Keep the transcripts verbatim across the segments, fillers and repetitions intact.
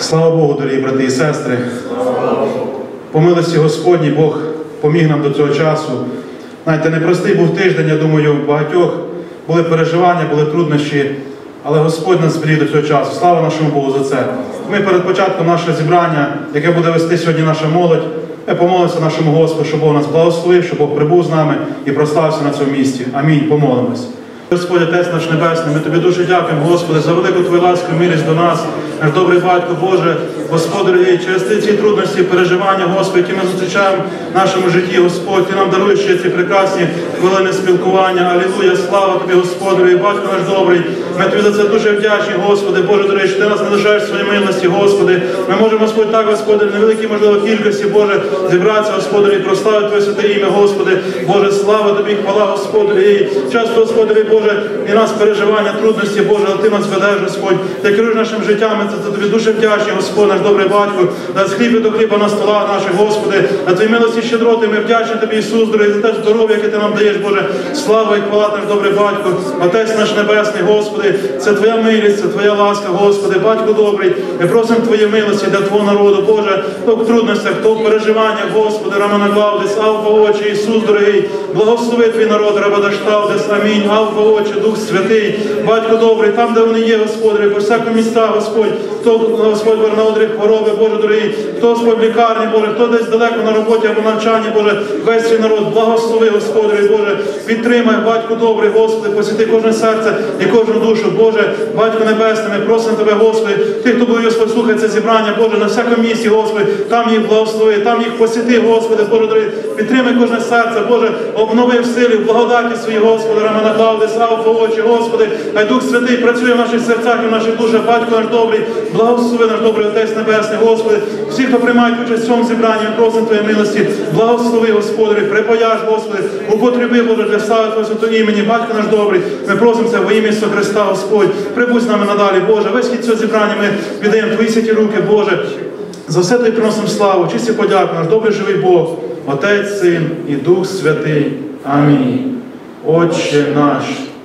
Слава Богу, дорогі брати і сестри. По милості Господній Бог поміг нам до цього часу. Знаєте, непростий був тиждень, я думаю, у багатьох були переживання, були труднощі, але Господь нас зберіг до цього часу. Слава нашому Богу за це. Ми перед початком нашого зібрання, яке буде вести сьогодні наша молодь, ми помолимося нашому Господу, щоб Бог нас благословив, щоб Бог прибув з нами і прославився на цьому місці. Амінь. Помолимось. Господь, Отець наш Небесний, ми Тобі дуже дякуємо, Господи, за велику Твою ласку і милість до нас, наш добрий Батько Боже, Господи, через ті ці трудності, переживання, Господи, які ми зустрічаємо в нашому житті, Господь, Ти нам даруєш ще ці прекрасні хвилини спілкування. Алілуя, слава Тобі, Господи, і Батько наш добрий. Ми Тобі за це дуже вдячні, Господи, Боже, дорогий, що Ти нас не лишаєш своєї милості, Господи. Ми можемо, Господь, так, Господи, в невеликій, можливо, кількості, Боже, зібратися, Господи, і прославити Твоє святе ім'я, Господи. Боже, слава Тобі, хвала, Господи. І часто, Господи, Боже, і нас переживання, трудності, Боже, але Ти нас ведеш, Господь. Ти керуєш нашим життям, ми за Тобі дуже вдячні, Господь, наш добрий Батько, за хліб і до хліба на столах наших, Господи, на Твої милості щедроти. Ми вдячні Тобі, Ісус, дорогий, за те здоров'я, яке Ти нам даєш, Боже. Слава і хвала, наш добрий Батько, Отець наш Небесний, Господи, це Твоя милість, це Твоя ласка, Господи, Батько добрий. Ми просимо Твої милості для Твого народу, Боже, хто в трудностях, хто в переживаннях, Господи, Рамана Главдис, Алфа Очі, Ісус, дорогий, благослови Твій народ, Рабадаштавдис, амінь, Алфа Очі, Дух Святий, Батько добрий, там, де вони є, Господи, по всякому міста, Господь, хто, Господь, Боже, на одрі хвороби, Боже, дорогий, хто, Господь, в лікарні, Боже, хто десь далеко на роботі або навчанні, Боже, весь свій народ, благослови, Господи, Боже, підтримай, Батько добрий, Господи, посвяти кожне серце і кожну душу, Боже, Батько Небесний, ми просимо Тебе, Господи, Ти, хто буде, Господь, слухає це зібрання, Боже, на всякому місці, Господи, там їх благослови, там їх посвяти, Господи, Боже, дорогий, підтримай кожне серце, Боже, обнови в силі, в благодаті свої, Господи, Рамана Главдис, Алфа Очі, Господи, хай Дух Святий працює в наших серцях і в наших душах, Батько наш добрий, благослови наш добрий Отець Небесний, Господи, всі, хто приймають участь в цьому зібранні, ми просимо Твоєї милості, благослови, Господи, припаяш, Господи, употреби, Боже, для слави Твого святого імені, Батько наш добрий, ми просимо це во ім'я Ісуса Христа, Господь, прибудь з нами надалі, Боже, весь хід цього зібрання ми віддаємо Твої святі руки, Боже, за все Тобі приносимо славу, честь і подяку, наш добрий живий Бог, Отець, Син і Дух Святий. Амінь. Отче наш,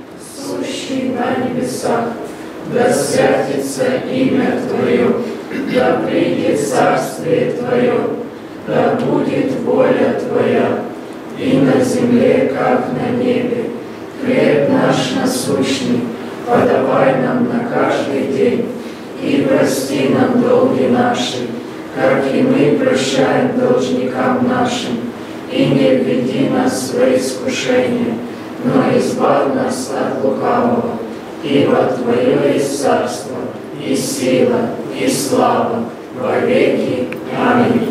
сущий на небесах, да святится имя Твое, да придет царствие Твое, да будет воля Твоя, и на земле, как на небе. Хлеб наш насущный подавай нам на каждый день, и прости нам долги наши, как и мы прощаем должникам нашим, и не введи нас в свои искушения, но избавь нас от лукавого, ибо Твое есть царство, и сила, и слава во веки. Аминь.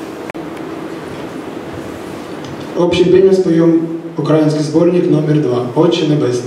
Общий пение споем украинский сборник номер два «Отче Небесный».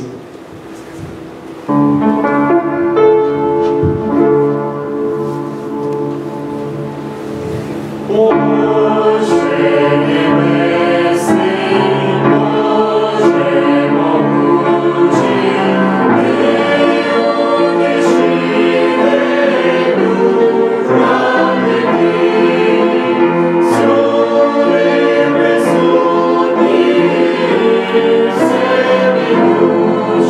Thank you.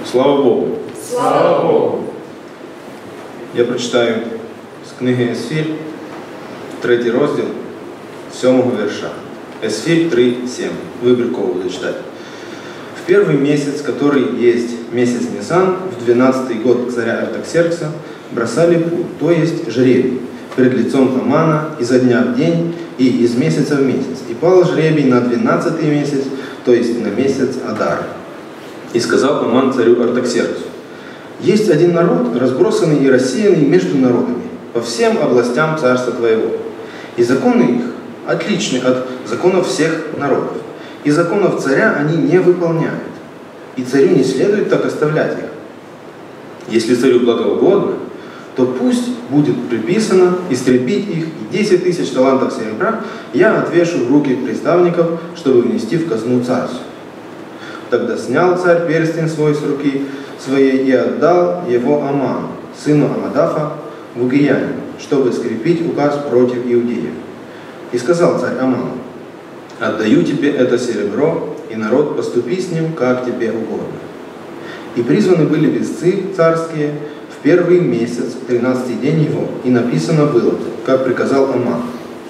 Слава Богу! Слава Богу! Я прочитаю з книги Есфір, третій розділ, сьомого вірша. Есфир три семь. Выборково буду читать. В первый месяц, который есть месяц Нисан, в двенадцатый год царя Артаксеркса, бросали путь, то есть жребий, перед лицом Амана изо дня в день и из месяца в месяц. И пал жребий на двенадцатый месяц, то есть на месяц Адара. И сказал Аман царю Артаксерксу: есть один народ, разбросанный и рассеянный между народами, по всем областям царства твоего. И законы их отличны от законов всех народов. И законов царя они не выполняют. И царю не следует так оставлять их. Если царю благоугодно, то пусть будет приписано истребить их, и десять тысяч талантов серебра я отвешу в руки представников, чтобы внести в казну царству. Тогда снял царь перстень свой с руки своей и отдал его Аману, сыну Амадафа, в Угиянин, чтобы скрепить указ против иудеев. И сказал царь Аману: отдаю тебе это серебро, и народ поступи с ним, как тебе угодно. И призваны были весцы царские в первый месяц, тринадцатый день его, и написано было, как приказал Аман.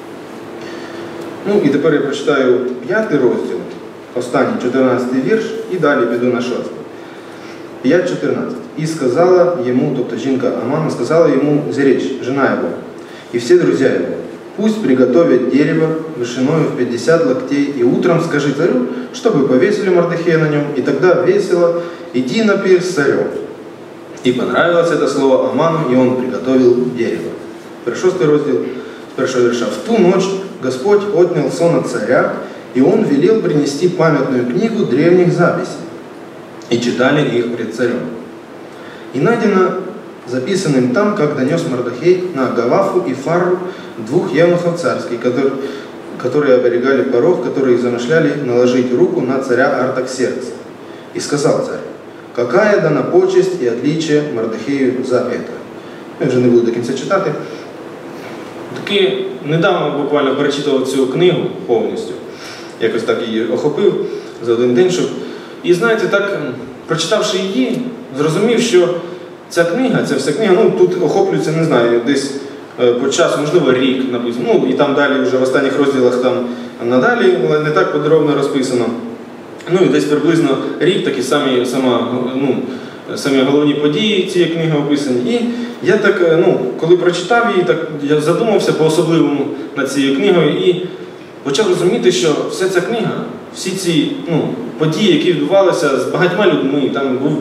Ну і тепер я прочитаю п'ятий розділ, останній, чотирнадцятий вірш, і далі піду на шостий. п'ять чотирнадцять. И сказала ему, тобто жінка Амана, сказала ему Зереш, жена его, и все друзья его: пусть приготовят дерево вышиною в пятьдесят локтей, и утром скажи царю, чтобы повесили Мордехея на нем, и тогда весело иди на пир с царем. И понравилось это слово Аману, и он приготовил дерево. Шостий розділ, с первого верша. В ту ночь Господь отнял сон от царя, и он велел принести памятную книгу древних записей, и читали их пред царем. И найдено записанным там, как донес Мордехей на Гавафу и Фару, двух евнухов царских, которые, которые оберегали порог, которые замышляли наложить руку на царя Артаксеркса. И сказал царь: какая дана почесть и отличие Мордехею за это. Я вже не буду до кінця читати. Таки недавно буквально перечитував цю книгу повністю. Якось так її охопив за один день, щоб... І знаєте, так, прочитавши її, зрозумів, що ця книга, ця вся книга, ну тут охоплюється, не знаю, десь по часу, можливо, рік написано. Ну і там далі, вже в останніх розділах там надалі, але не так подробно розписано. Ну і десь приблизно рік такі самі, сама, ну, самі головні події цієї книги описані. І я так, ну, коли прочитав її, так я задумався по-особливому над цією книгою і почав розуміти, що вся ця книга, всі ці, ну, події, які відбувалися з багатьма людьми, там був,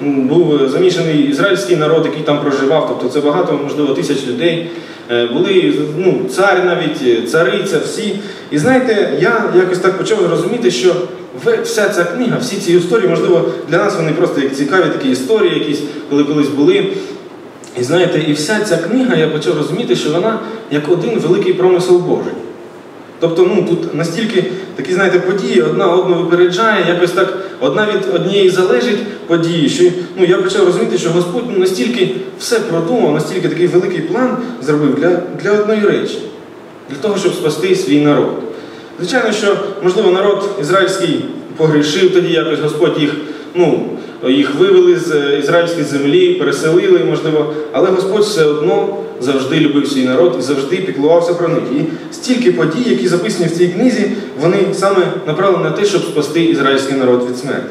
був замішаний ізраїльський народ, який там проживав, тобто це багато, можливо, тисяч людей, були, ну, цар навіть, цариця, всі. І знаєте, я якось так почав розуміти, що вся ця книга, всі ці історії, можливо, для нас вони просто як цікаві такі історії якісь, коли колись були. І знаєте, і вся ця книга, я почав розуміти, що вона як один великий промисел Божий. Тобто, ну, тут настільки такі, знаєте, події, одна одну випереджає, якось так, одна від однієї залежить події, що, ну, я почав розуміти, що Господь, ну, настільки все продумав, настільки такий великий план зробив для, для одної речі, для того, щоб спасти свій народ. Звичайно, що, можливо, народ ізраїльський погрішив тоді, якось Господь їх, ну, їх вивели з ізраїльської землі, переселили, можливо, але Господь все одно завжди любив свій народ і завжди піклувався про них. І стільки подій, які записані в цій книзі, вони саме направлені на те, щоб спасти ізраїльський народ від смерті.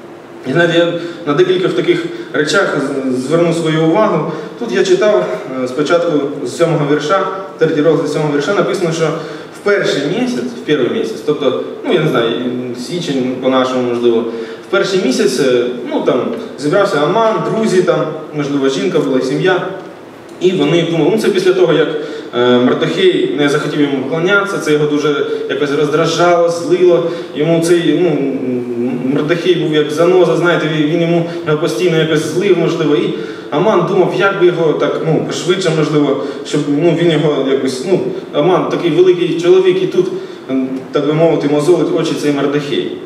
І знаєте, я на декількох таких речах звернув свою увагу. Тут я читав спочатку з сьомого вірша, третій розділ сьомого вірша, написано, що в перший місяць, в перший місяць, тобто, ну я не знаю, січень по-нашому, можливо, в перший місяць, ну там, зібрався Аман, друзі там, можливо, жінка була, сім'я. І вони думали, ну це після того, як е, Мордехей не захотів йому поклонятися, це його дуже якось роздражало, злило. Йому цей, ну, Мордехей був як заноза, знаєте, він йому його постійно якось злив, можливо. І Аман думав, як би його так, ну, швидше, можливо, щоб, ну, він його якось, ну, Аман такий великий чоловік, і тут, так би мовити, мозолить очі цей Мордехей.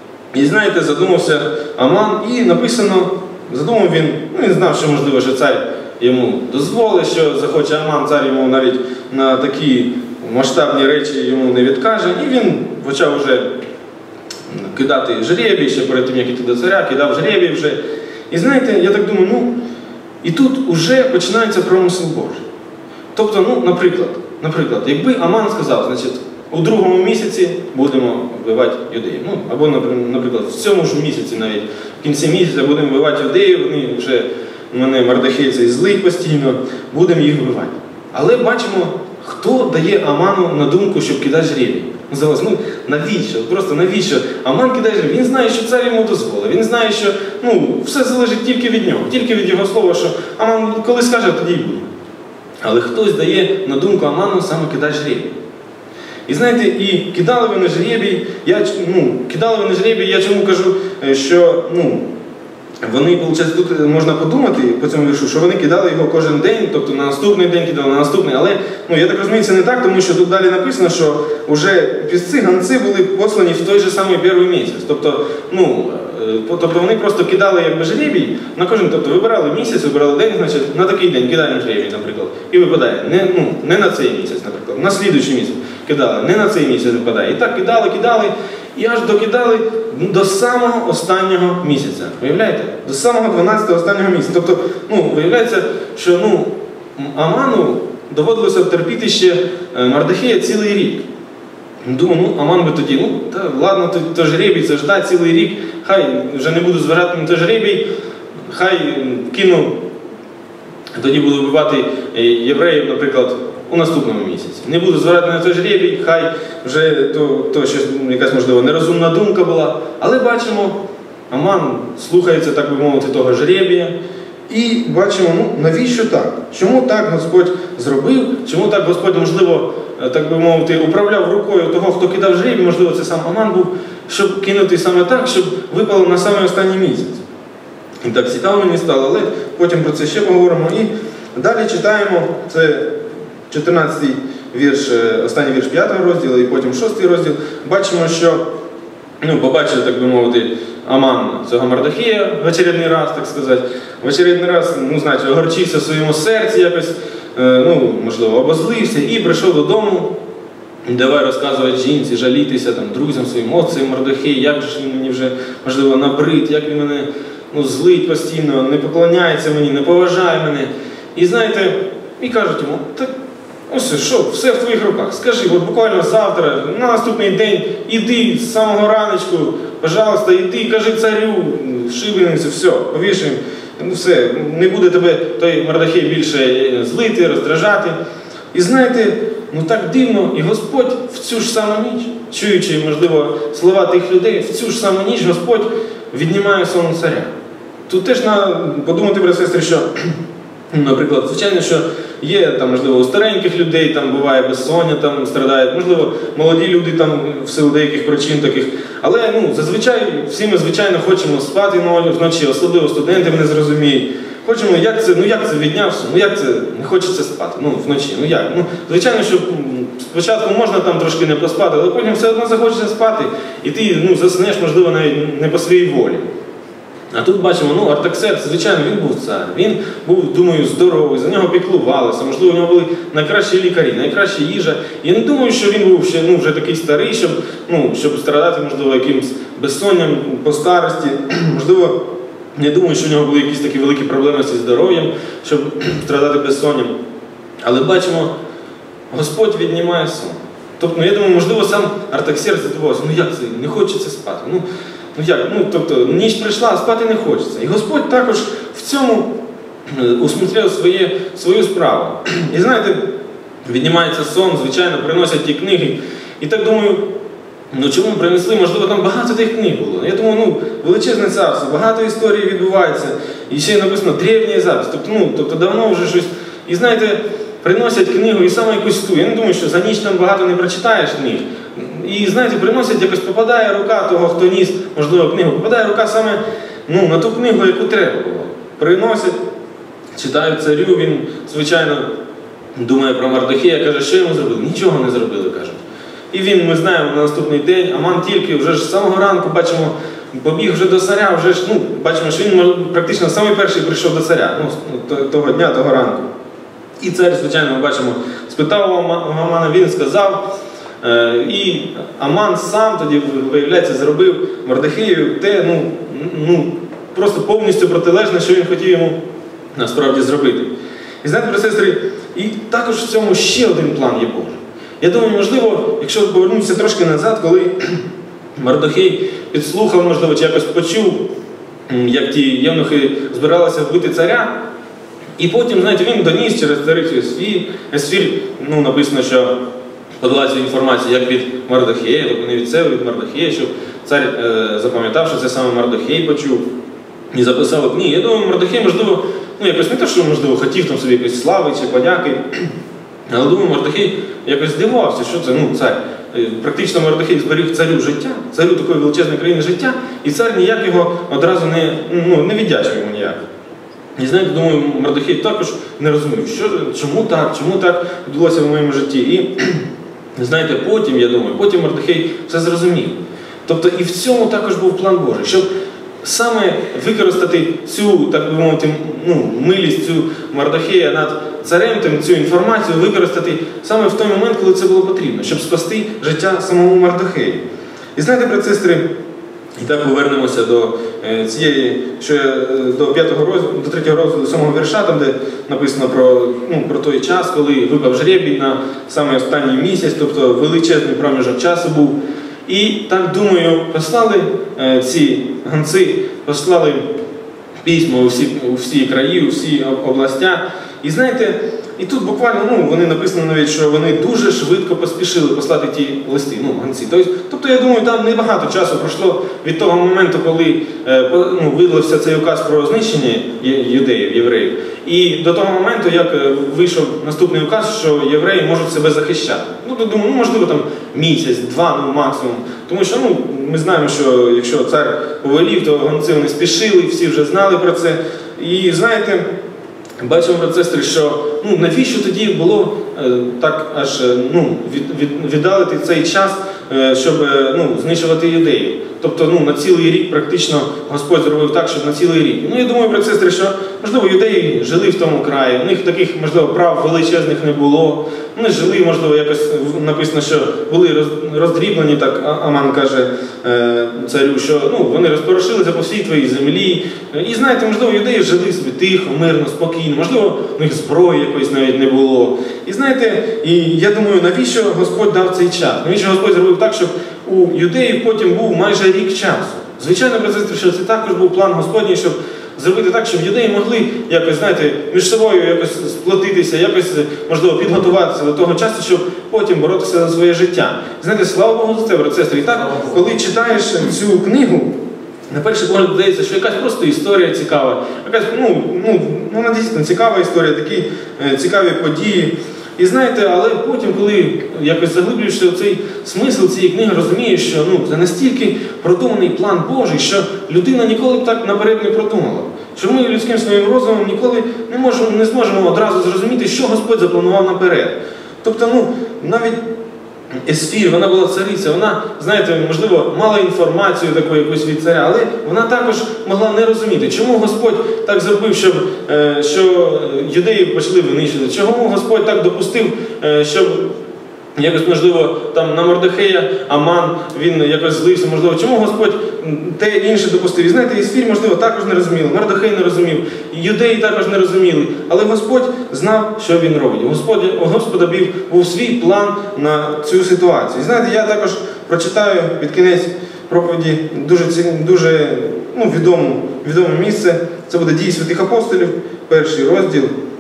І знаєте, задумався Аман, і написано, задумав він, ну, він знав, що, можливо, що цар йому дозволить, що захоче Аман, цар йому навіть на такі масштабні речі йому не відкаже. І він почав вже кидати жребій, ще перед тим, як іти до царя, кидав жребій вже. І знаєте, я так думаю, ну, і тут вже починається промисел Божий. Тобто, ну, наприклад, наприклад, якби Аман сказав, значить, у другому місяці будемо вбивати юдеїв. Ну, або, наприклад, в цьому ж місяці навіть, в кінці місяця будемо вбивати юдеїв, вони вже, мене Мардахей цей злий постійно, будемо їх вбивати. Але бачимо, хто дає Аману на думку, щоб кидати жребій. Ну, ну, навіщо? Просто навіщо? Аман кидає жребій. Він знає, що цар йому дозволив. Він знає, що ну, все залежить тільки від нього, тільки від його слова, що Аман коли скаже, тоді й буде. Але хтось дає на думку Аману саме кидати жребій. І знаєте, і кидали вони жребій, я, ну, кидали вони жребій, я чому кажу, що, ну, вони, виходить, тут можна подумати по цьому віршу, що вони кидали його кожен день, тобто на наступний день кидали, на наступний, але, ну, я так розумію, це не так, тому що тут далі написано, що вже пісці, гонці були послані в той же самий перший місяць. Тобто, ну, тобто вони просто кидали якби жребій на кожен, тобто вибирали місяць, вибирали день, значить, на такий день кидаємо жребій, наприклад, і випадає, не, ну, не на цей місяць, наприклад, на слідуючий місяць кидали, не на цей місяць випадає. І так кидали, кидали, і аж докидали до самого останнього місяця. Виявляєте? До самого дванадцятого останнього місяця. Тобто, ну, виявляється, що, ну, Аману доводилося терпіти ще Мардахея цілий рік. Думаю, ну, Аман би тоді, ну, та, ладно, то, то жребій, це ж да, цілий рік, хай вже не буду зважати на той жребій, хай кину, тоді буду вбивати євреїв, наприклад, у наступному місяці. Не буду зважати на той жребій, хай вже то, то щось, якась, можливо, нерозумна думка була. Але бачимо, Аман слухається, так би мовити, того жребія. І бачимо, ну, навіщо так? Чому так Господь зробив? Чому так Господь, можливо, так би мовити, управляв рукою того, хто кидав жребій, можливо, це сам Аман був, щоб кинути саме так, щоб випало на самий останній місяць. І так цікаво мені стало, але потім про це ще поговоримо. І далі читаємо, це чотирнадцятий вірш, останній вірш п'ятого розділу, і потім шостий розділ. Бачимо, що, ну, побачили, так би мовити, Аман цього Мардахея в очередний раз, так сказати. В очередний раз, ну, знаєте, огорчився в своєму серці якось, ну, можливо, обозлився і прийшов додому. Давай розказувати жінці, жалітися там, друзям своїм, о, цей Мардахей, як же він мені вже, можливо, набрид, як він мене, ну, злить постійно, не поклоняється мені, не поважає мене. І знаєте, і кажуть йому, так, ось що, все в твоїх руках, скажи, от буквально завтра, на наступний день, іди з самого раночку, пожалуйста, іди, кажи царю, шибеницю, все, повішуємо, ну все, не буде тебе той Мардахей більше злити, роздражати. І знаєте, ну так дивно, і Господь в цю ж саму ніч, чуючи, можливо, слова тих людей, в цю ж саму ніч Господь віднімає сон царя. Тут теж треба подумати, брати сестри, що, наприклад, звичайно, що є, там, можливо, у стареньких людей, там буває безсоння, там страдають, можливо, молоді люди там в силу деяких причин таких. Але, ну, зазвичай, всі ми, звичайно, хочемо спати вночі, особливо студенти мене зрозуміють. Хочемо, як це, ну як це віднявся, ну як це, не хочеться спати, ну вночі, ну як? Ну, звичайно, що спочатку можна там трошки не поспати, але потім все одно захочеться спати, і ти, ну, заснеш, можливо, навіть не по своїй волі. А тут бачимо, ну, Артаксеркс, звичайно, він був цар, він був, думаю, здоровий, за нього піклувалися, можливо, у нього були найкращі лікарі, найкраща їжа. Я не думаю, що він був ще, ну, вже такий старий, щоб, ну, щоб страдати, можливо, якимось безсонням по старості, можливо, не думаю, що у нього були якісь такі великі проблеми зі здоров'ям, щоб страдати безсонням. Але бачимо, Господь віднімає сон. Тобто, ну, я думаю, можливо, сам Артаксеркс здивувався, ну як це, не хочеться спати. Ну, ну як, ну, тобто, ніч прийшла, а спати не хочеться. І Господь також в цьому усмітряв своє, свою справу. І знаєте, віднімається сон, звичайно, приносять ті книги. І так думаю, ну чому принесли, можливо, там багато тих книг було. Я думаю, ну, величезне царство, багато історій відбувається. І ще написано древній запис, тобто, ну, тобто давно вже щось. І знаєте, приносять книгу і саме якусь ту. Я не думаю, що за ніч там багато не прочитаєш книг. І, знаєте, приносять, якось попадає рука того, хто ніс, можливо, книгу, попадає рука саме, ну, на ту книгу, яку треба було. Приносять, читають царю, він, звичайно, думає про Мардахея, каже, що йому зробили? Нічого не зробили, кажуть. І він, ми знаємо, на наступний день, Аман тільки вже ж з самого ранку, бачимо, побіг вже до царя, вже ж, ну, бачимо, що він практично самий перший прийшов до царя, ну, того дня, того ранку. І цар, звичайно, ми бачимо, спитав у Амана, він сказав, е, і Аман сам тоді, виявляється, зробив Мардахею те, ну, ну, просто повністю протилежне, що він хотів йому насправді зробити. І знаєте, брати, сестри, і також в цьому ще один план є Божий. Я думаю, можливо, якщо повернутися трошки назад, коли Мардохей підслухав, можливо, чи якось почув, як ті євнухи збиралися вбити царя, і потім, знаєте, він доніс через царицю Есфір. Есфір, ну, написано, що подала цю інформацію як від Мардохея, тобто не від себе, від Мардохея, щоб цар е, запам'ятав, що це саме Мардохей почув і записав у книгі. Я думаю, Мардохей, можливо, ну, якось не те, що, можливо, хотів там собі якоїсь слави чи подяки, але думаю, Мардохей якось здивувався, що це, ну, цар. Практично Мардохей зберіг царю життя, царю такої величезної країни життя, і цар ніяк його одразу не, ну, не віддячив йому ніяк. І знаєте, думаю, Мардохей також не розумів, що, чому так, чому так відбулося в моєму житті. І знаєте, потім, я думаю, потім Мардохей все зрозумів. Тобто і в цьому також був план Божий, щоб саме використати цю, так би мовити, ну, милість, цю Мардохея над царем, тим, цю інформацію використати саме в той момент, коли це було потрібно, щоб спасти життя самому Мардохею. І знаєте, брати, сестри, і так повернемося до е, цієї, що е, до п'ятого розділу, до третього розділу, сьомого вірша, там, де написано про, ну, про той час, коли випав жребій на саме останній місяць, тобто величезний проміжок часу був. І так, думаю, послали е, ці гонці, послали письма у всі, у всі краї, у всі областя. І знаєте, і тут буквально, ну, вони написано навіть, що вони дуже швидко поспішили послати ті листи, ну, гонці. Тобто, тобто, я думаю, там небагато часу пройшло від того моменту, коли е, ну, видався цей указ про знищення юдеїв, євреїв, і до того моменту, як вийшов наступний указ, що євреї можуть себе захищати. Ну, то думаю, ну, можливо, там місяць, два, ну, максимум. Тому що, ну, ми знаємо, що якщо цар повелів, то гонці вони спішили, всі вже знали про це. І, знаєте, бачимо, брати, сестри, що, ну, навіщо тоді було е, так аж, ну, від, від, віддалити цей час, е, щоб, е, ну, знищувати юдеїв. Тобто, ну, на цілий рік практично Господь зробив так, щоб на цілий рік. Ну, я думаю, брати, сестри, що, можливо, юдеї жили в тому краї, у них таких, можливо, прав величезних не було. Вони жили, можливо, якось написано, що були роздріблені, так Аман каже е, царю, що, ну, вони розпорошилися по всій твоїй землі. І, знаєте, можливо, юдеї жили собі тихо, мирно, спокійно, можливо, у них зброї якоїсь навіть не було. І, знаєте, і я думаю, навіщо Господь дав цей час? Навіщо Господь зробив так, щоб у юдеїв потім був майже рік часу? Звичайно, брати, що це також був план Господній, щоб зробити так, щоб юдеї могли якось, знаєте, між собою якось сплотитися, якось, можливо, підготуватися до того часу, щоб потім боротися за своє життя. Знаєте, слава Богу за це, брати, сестри. І так, коли читаєш цю книгу, на перший погляд здається, що якась просто історія цікава. Якась, ну, ну, вона дійсно цікава історія, такі е, цікаві події. І знаєте, але потім, коли якось заглиблюєшся в цей смисл цієї книги, розумієш, що, ну, це настільки продуманий план Божий, що людина ніколи б так наперед не продумала. Що ми людським своїм розумом ніколи не можемо, не зможемо одразу зрозуміти, що Господь запланував наперед. Тобто, ну, навіть Есфір, вона була цариця, вона, знаєте, можливо, мала інформацію таку якусь від царя, але вона також могла не розуміти, чому Господь так зробив, щоб, е, що юдеїв почали винищувати, чому Господь так допустив, е, щоб якось, можливо, там на Мардохея Аман, він якось злився, можливо, чому Господь те інше допустив. І знаєте, Есфір, можливо, також не розумів, Мардохей не розумів, юдеї також не розуміли, але Господь знав, що він робить. Господь, у Господа був свій план на цю ситуацію. І знаєте, я також прочитаю під кінець проповіді дуже, дуже ну, відоме, відоме місце. Це буде «Дії святих апостолів», перший розділ,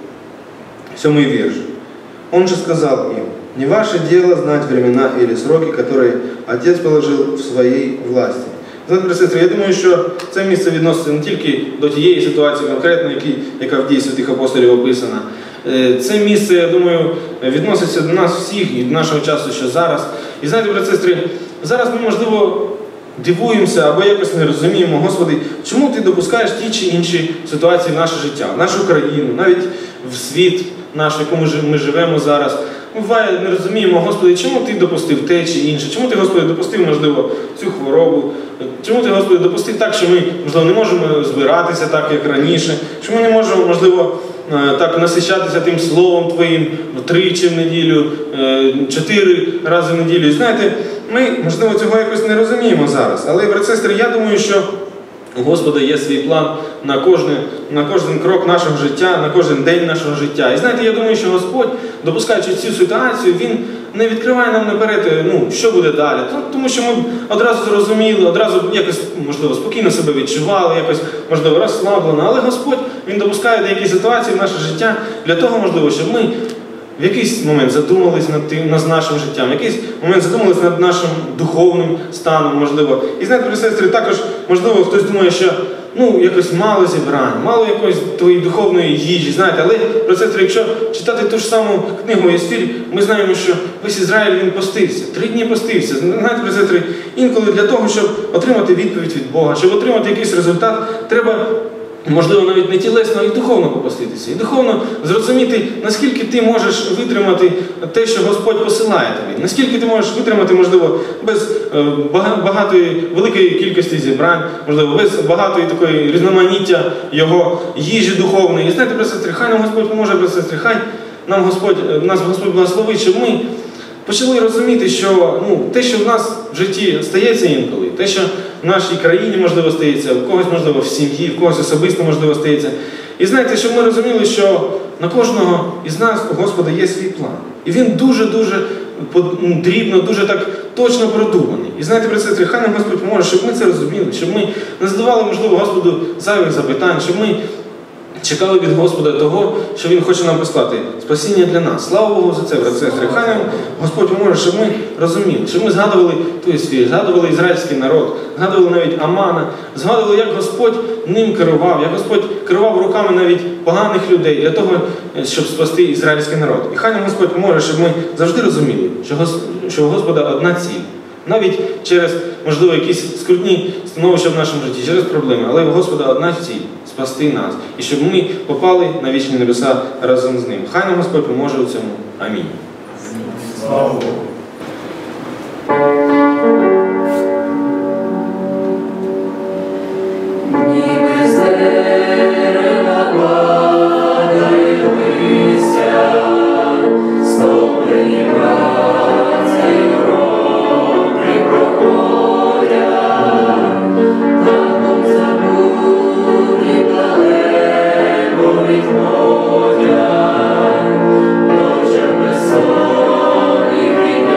сьомий вірш. Он же сказал им: «Не ваше дело знать времена или сроки, которые Отец положил в своей власти». Знаєте, брати, сестри, я думаю, що це місце відноситься не тільки до тієї ситуації конкретно, яка в «Дії святих апостолів» описана. Це місце, я думаю, відноситься до нас всіх і до нашого часу, що зараз. І знаєте, брати, сестри, зараз ми, можливо, дивуємося або якось не розуміємо, Господи, чому Ти допускаєш ті чи інші ситуації в наше життя, в нашу країну, навіть в світ наш, в якому ми живемо зараз. Ми буває не розуміємо, Господи, чому Ти допустив те чи інше, чому Ти, Господи, допустив, можливо, цю хворобу, чому Ти, Господи, допустив так, що ми, можливо, не можемо збиратися так, як раніше, що ми не можемо, можливо, так насичатися тим Словом Твоїм тричі в неділю, чотири рази в неділю. І знаєте, ми, можливо, цього якось не розуміємо зараз. Але, брати, сестри, я думаю, що У Господа є свій план на кожен, на кожен крок нашого життя, на кожен день нашого життя. І знаєте, я думаю, що Господь, допускаючи цю ситуацію, Він не відкриває нам наперед, ну, що буде далі. Тому що ми одразу зрозуміли, одразу якось, можливо, спокійно себе відчували, якось, можливо, розслаблено. Але Господь, Він допускає деякі ситуації в наше життя для того, можливо, щоб ми в якийсь момент задумались над тим, над нашим життям, в якийсь момент задумались над нашим духовним станом, можливо. І знаєте, брати і сестри, також, можливо, хтось думає, що ну, якось мало зібрань, мало якоїсь твоєї духовної їжі, знаєте, але, брати і сестри, якщо читати ту ж саму книгу Єстір, ми знаємо, що весь Ізраїль, він постився, три дні постився. Знаєте, брати і сестри, інколи для того, щоб отримати відповідь від Бога, щоб отримати якийсь результат, треба, можливо, навіть не тілесно, а і духовно попаститися. І духовно зрозуміти, наскільки ти можеш витримати те, що Господь посилає тобі. Наскільки ти можеш витримати, можливо, без багатої, великої кількості зібрань, можливо, без багатої такої різноманіття Його їжі духовної. І знаєте, брати і сестри, хай нам Господь поможе, брати і сестри, хай нам Господь, нас Господь благословить, щоб ми почали розуміти, що ну, те, що в нас в житті стається інколи, те, що в нашій країні, можливо, стається, у когось, можливо, в сім'ї, в когось особисто, можливо, стається. І знаєте, щоб ми розуміли, що на кожного із нас у Господа є свій план. І він дуже-дуже дрібно, дуже так точно продуманий. І знаєте, брати і сестри, хай нам Господь поможе, щоб ми це розуміли, щоб ми не задавали, можливо, Господу зайвих запитань, щоб ми чекали від Господа того, що Він хоче нам послати спасіння для нас. Слава Богу за це, брати і сестри. Хай нам Господь поможе, щоб ми розуміли, щоб ми згадували ту історію, згадували ізраїльський народ, згадували навіть Амана, згадували, як Господь ним керував, як Господь керував руками навіть поганих людей для того, щоб спасти ізраїльський народ. І хай нам Господь поможе, щоб ми завжди розуміли, що у Господа одна ціль. Навіть через, можливо, якісь скрутні становища в нашому житті, через проблеми, але у Господа одна ціль – спасти нас. І щоб ми попали на вічні небеса разом з Ним. Хай нам Господь поможе у цьому. Амінь. Слава Богу. Ночами сон і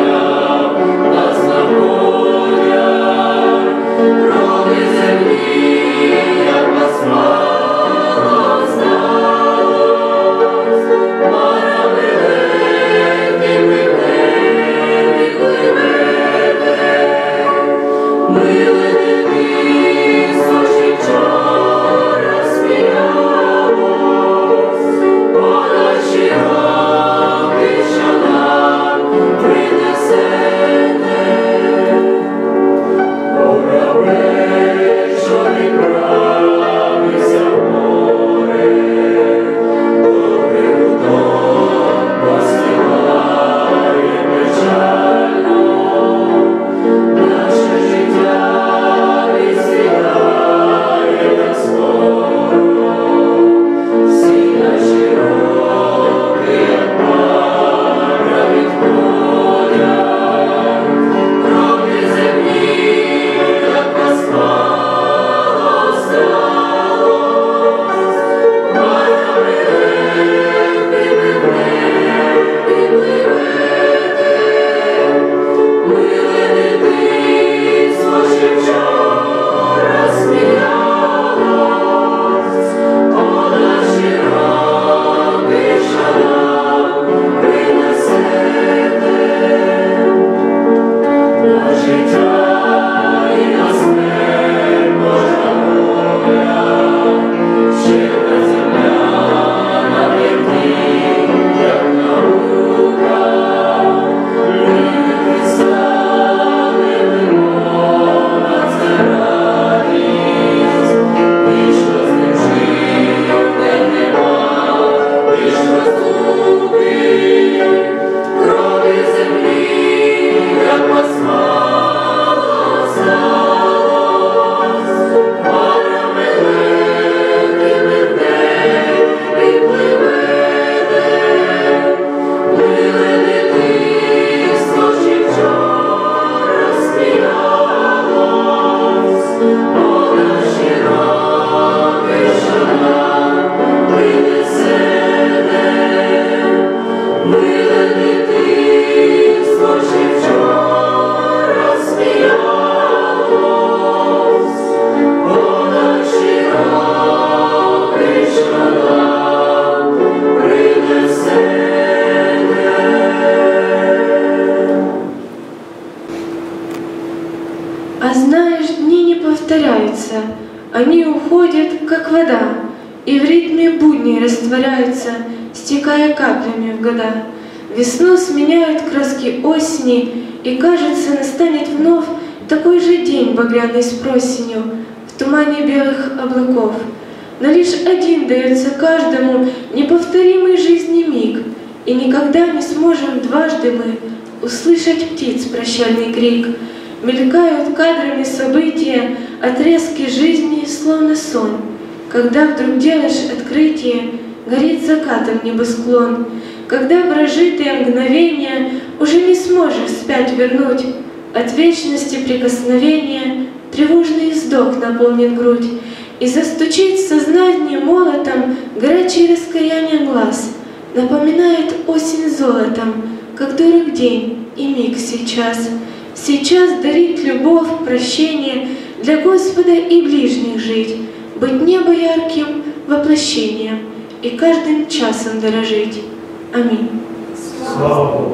повторяются, они уходят, как вода, и в ритме будней растворяются, стекая каплями в года. Весну сменяют краски осени, и, кажется, настанет вновь такой же день багряный с просенью в тумане белых облаков. Но лишь один дается каждому неповторимый жизни миг, и никогда не сможем дважды мы услышать птиц прощальный крик. Мелькают кадрами события, отрезки жизни, словно сон. Когда вдруг делаешь открытие, горит закатом небосклон. Когда прожитые мгновения уже не сможешь вспять вернуть, от вечности прикосновения тревожный вздох наполнит грудь, и застучит в сознании молотом горячее раскаяние глаз, напоминает осень золотом, как дорог день и миг сейчас. Сейчас дарит любовь, прощение, для Господа и ближних жить, быть небо ярким воплощением и каждым часом дорожить. Аминь. Слава Богу.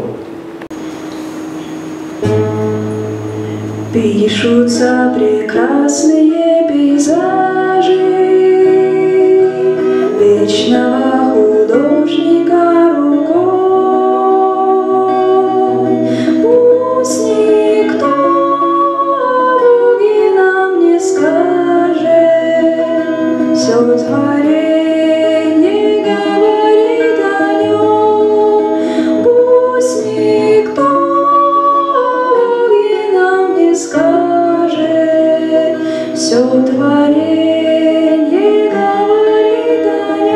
Пишутся прекрасные пейзажи вечного художника рукой. Пусть никто о Боге нам не скажет, все творение говорит о нем. Пусть никто о Боге нам не скажет, все творение говорит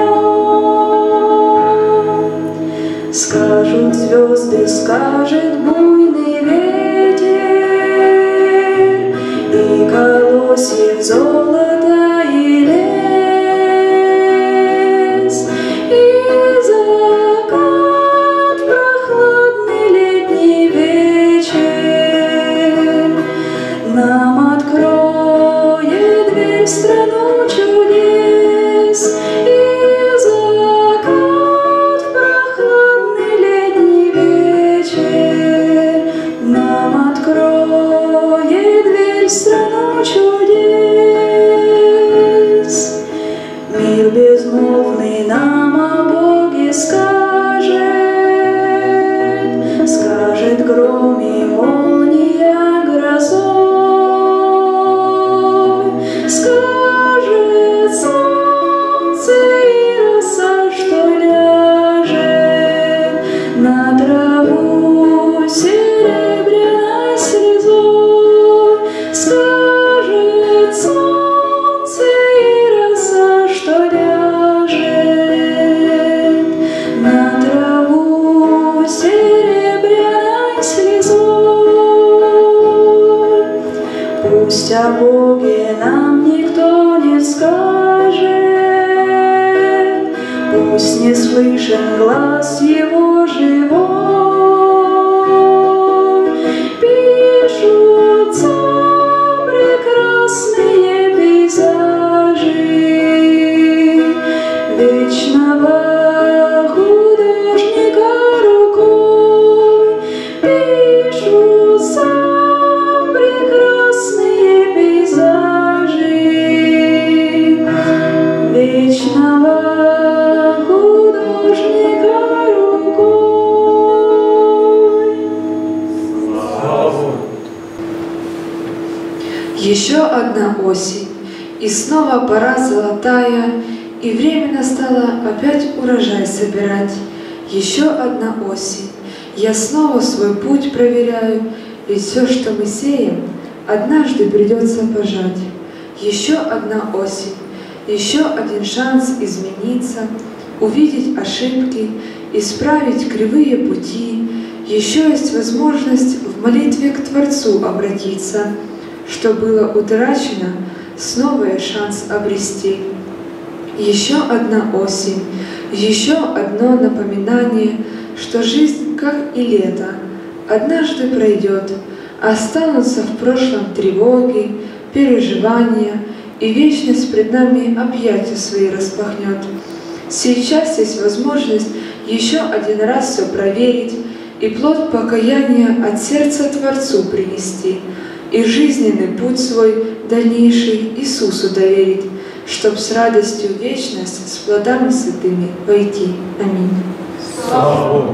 о нем. Скажут звезды, скажет буйный ветер, и колосьев золота и лес, и закат, прохладный летний вечер нам откроет дверь в страну чудес. И закат, прохладный летний вечер нам откроет дверь в страну чудес. Мир безмолвный нам о Боге скажет, скажет гром и молния грозой, скажет солнце и роса, что ляжет на траву серебряной слезой, скажет солнце и роса, что ляжет на траву серебряной слезой. Пусть о Боге нам никто не скажет, пусть не слышен глаз Его живой. Пишутся прекрасные пейзажи вечного художника рукой. Пишутся прекрасные пейзажи вечного художника рукой. Еще одна осень, и снова пора золотая, и время настало опять урожай собирать. Еще одна осень, я снова свой путь проверяю, ведь все, что мы сеем, однажды придется пожать. Еще одна осень, еще один шанс измениться, увидеть ошибки, исправить кривые пути. Еще есть возможность в молитве к Творцу обратиться. Что было утрачено, снова есть шанс обрести. Еще одна осень, еще одно напоминание, что жизнь, как и лето, однажды пройдет, останутся в прошлом тревоги, переживания, и вечность пред нами объятия свои распахнет. Сейчас есть возможность еще один раз все проверить и плод покаяния от сердца Творцу принести. и жизненный путь свой дальнейший Иисусу доверить, чтоб с радостью в вечность с плодами святыми войти. Аминь. Слава Богу!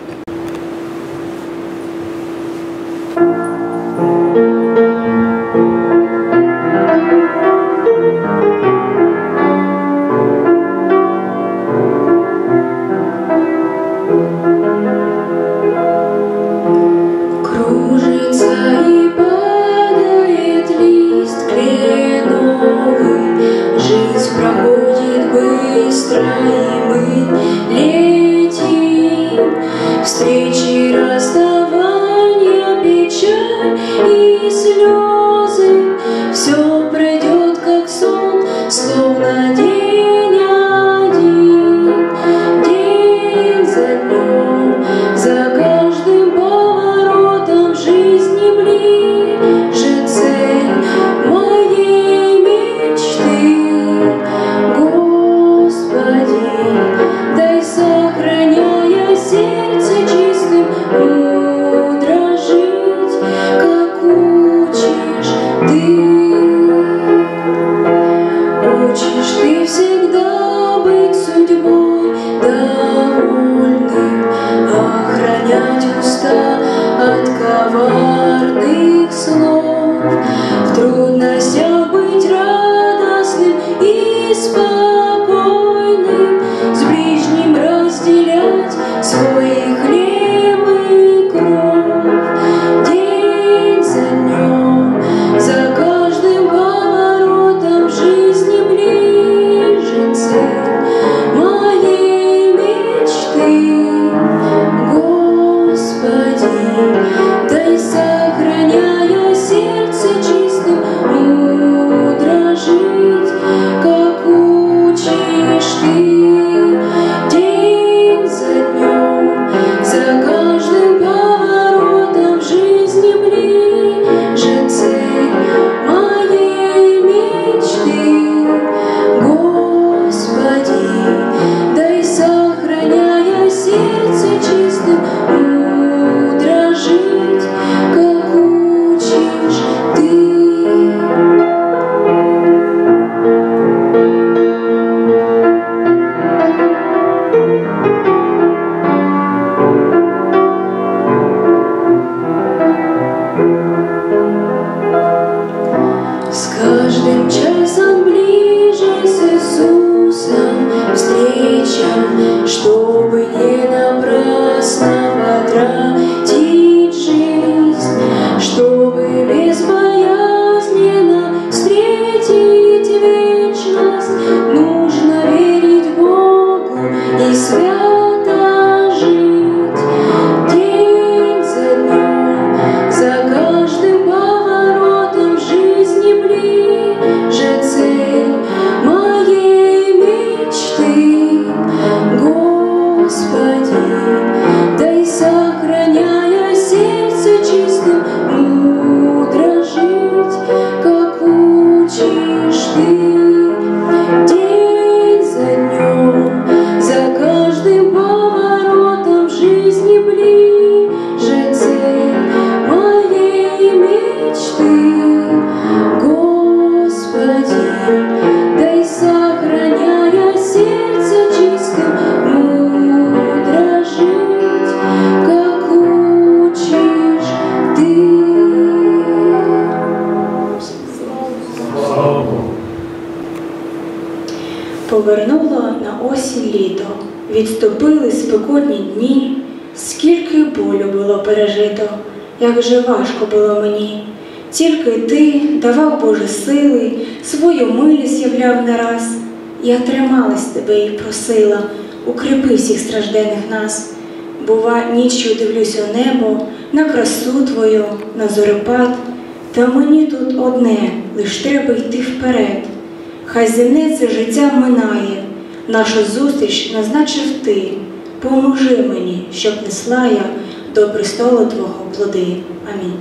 Повернуло на осінь літо, відступили спекотні дні, скільки болю було пережито, як же важко було мені. Тільки ти давав Боже сили, свою милість являв не раз. Я трималась тебе і просила, укріпи всіх страждених нас. Бува, ніччю дивлюсь у небо, на красу твою, на зорепад, та мені тут одне, лиш треба йти вперед. Хай земне це життя минає, нашу зустріч назначив ти. Поможи мені, щоб несла я до престолу Твого плоди. Амінь.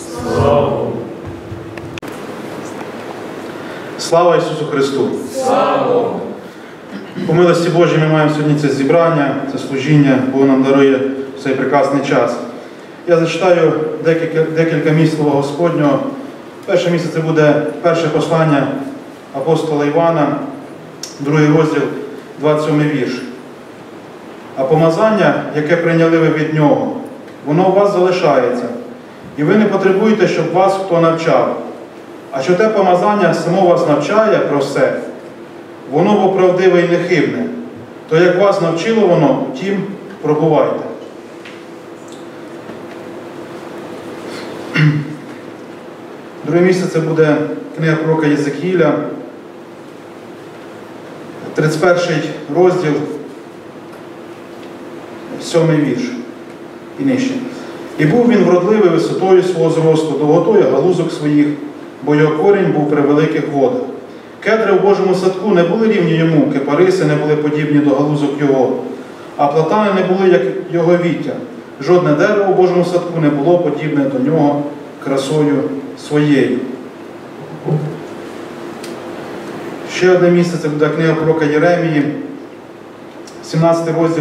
Слава! Слава Ісусу Христу! Слава! По милості Божій ми маємо сьогодні це зібрання, це служіння, Бог нам дарує цей прекрасний час. Я зачитаю декілька, декілька місць Слова Господнього, Перше місце це буде перше послання апостола Івана, другий розділ, двадцять сьомий вірш. А помазання, яке прийняли ви від нього, воно у вас залишається, і ви не потребуєте, щоб вас хто навчав. А що те помазання само вас навчає про все, воно бо правдиве і нехибне, то як вас навчило воно, тім пробувайте. Друге місце це буде книга пророка Єзекіїля, тридцять перший розділ, сьомий вірш і нижче. І був він вродливий висотою свого зросту, довготою галузок своїх, бо його корінь був при великих водах. Кедри в Божому садку не були рівні йому, кипариси не були подібні до галузок його, а платани не були, як його віття. Жодне дерево в Божому садку не було подібне до нього красою своєю. Ще одне місце, це буде книга пророка Єремії, сімнадцятий розділ,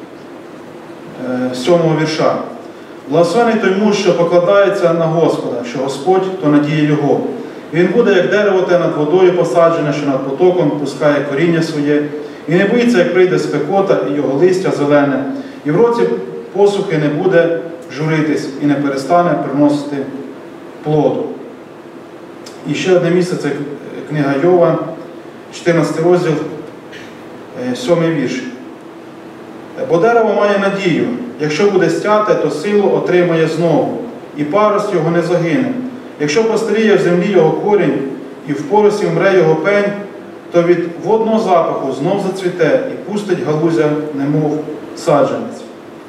сьомого вірша. Благословений той муж, що покладається на Господа, що Господь, то надія його. І він буде, як дерево те над водою посаджене, що над потоком пускає коріння своє, і не боїться, як прийде спекота, і його листя зелене, і в році посухи не буде журитись, і не перестане приносити плоду. І ще одне місце, це книга Йова, чотирнадцятий розділ, сьомий вірш. Бо дерево має надію, якщо буде стяте, то силу отримає знову, і парость його не загине. Якщо постаріє в землі його корінь, і в поросі вмре його пень, то від водного запаху знов зацвіте і пустить галузя, немов саджанець.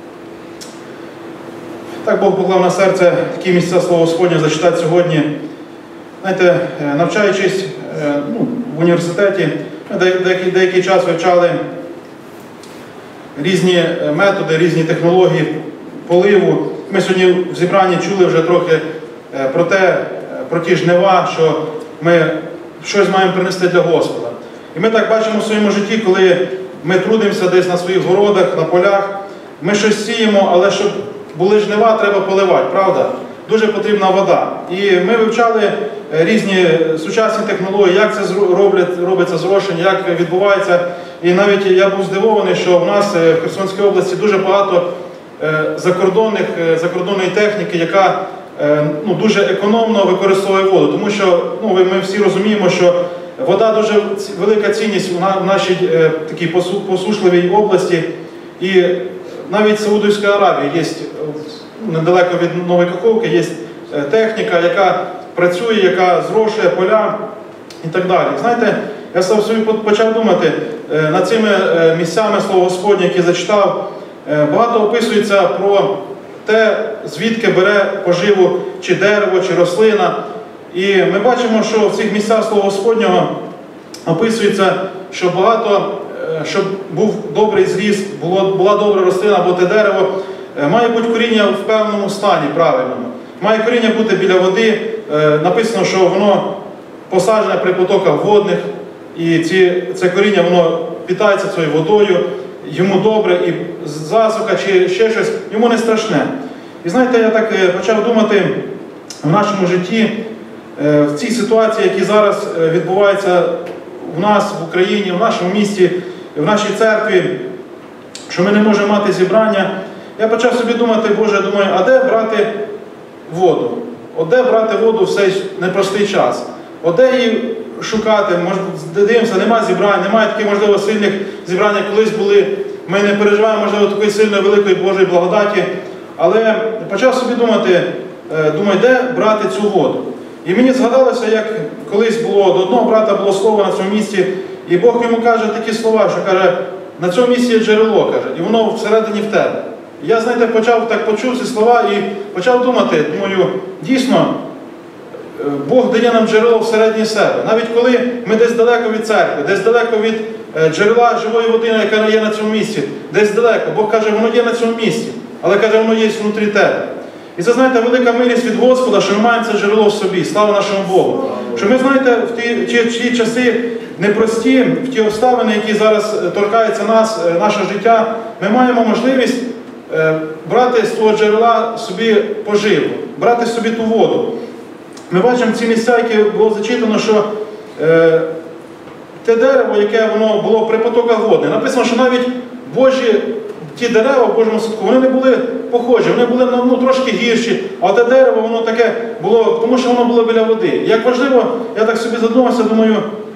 Так Бог поклав на серце такі місця Слова Господнє зачитати сьогодні. Знаєте, навчаючись ну, в університеті, ми деякий, деякий час вивчали різні методи, різні технології поливу. Ми сьогодні в зібранні чули вже трохи про те, про ті жнива, що ми щось маємо принести для Господа. І ми так бачимо в своєму житті, коли ми трудимося десь на своїх городах, на полях, ми щось сіємо, але щоб були жнива, треба поливати, правда? Дуже потрібна вода. І ми вивчали різні сучасні технології, як це роблять, робиться зрошення, як відбувається. І навіть я був здивований, що в нас в Херсонській області дуже багато закордонних, закордонної техніки, яка ну, дуже економно використовує воду. Тому що ну, ми всі розуміємо, що вода дуже велика цінність в нашій такій посушливій області. І навіть в Саудівській Аравії є, недалеко від Нової Каховки, є техніка, яка працює, яка зрошує поля і так далі. Знаєте, я сам собі почав думати над цими місцями Слова Господнє, які зачитав. Багато описується про те, звідки бере поживу чи дерево, чи рослина. І ми бачимо, що в цих місцях Слова Господнього описується, що багато, щоб був добрий зріст, було, була добра рослина або те дерево, має бути коріння в певному стані правильному. Має коріння бути біля води. Написано, що воно посаджене при потоках водних, і ці, це коріння воно питається цією водою, йому добре, і засуха чи ще щось, йому не страшне. І знаєте, я так почав думати в нашому житті, в цій ситуації, які зараз відбуваються в нас, в Україні, в нашому місті, в нашій церкві, що ми не можемо мати зібрання. Я почав собі думати, Боже, думаю, а де брати воду? От де брати воду в цей непростий час? От де її шукати? Може, дивимося, немає зібрань, немає таких, можливо, сильних зібрань, як колись були. Ми не переживаємо, можливо, такої сильної, великої Божої благодаті. Але почав собі думати, думаю, де брати цю воду? І мені згадалося, як колись було, до одного брата було слово на цьому місці, і Бог йому каже такі слова, що каже, на цьому місці є джерело, каже, і воно всередині в тебе. І я, знаєте, почав, так почув ці слова і почав думати, думаю, дійсно, Бог дає нам джерело всередині себе. Навіть коли ми десь далеко від церкви, десь далеко від джерела живої води, яка є на цьому місці, десь далеко, Бог каже, воно є на цьому місці, але каже, воно є внутрі тебе. І це, знаєте, велика милість від Господа, що ми маємо це джерело в собі. Слава нашому Богу. Що ми, знаєте, в ті, ті, ті часи непрості, в ті обставини, які зараз торкаються нас, наше життя, ми маємо можливість брати з того джерела собі поживу, брати собі ту воду. ми бачимо ці місця, які було зачитано, що е, те дерево, яке воно було при потоках води, написано, що навіть Божі ті дерева в Божому садку, вони не були похожі, вони були ну, трошки гірші, а те дерево, воно таке було, тому що воно було біля води. Як важливо, я так собі задумався, думаю,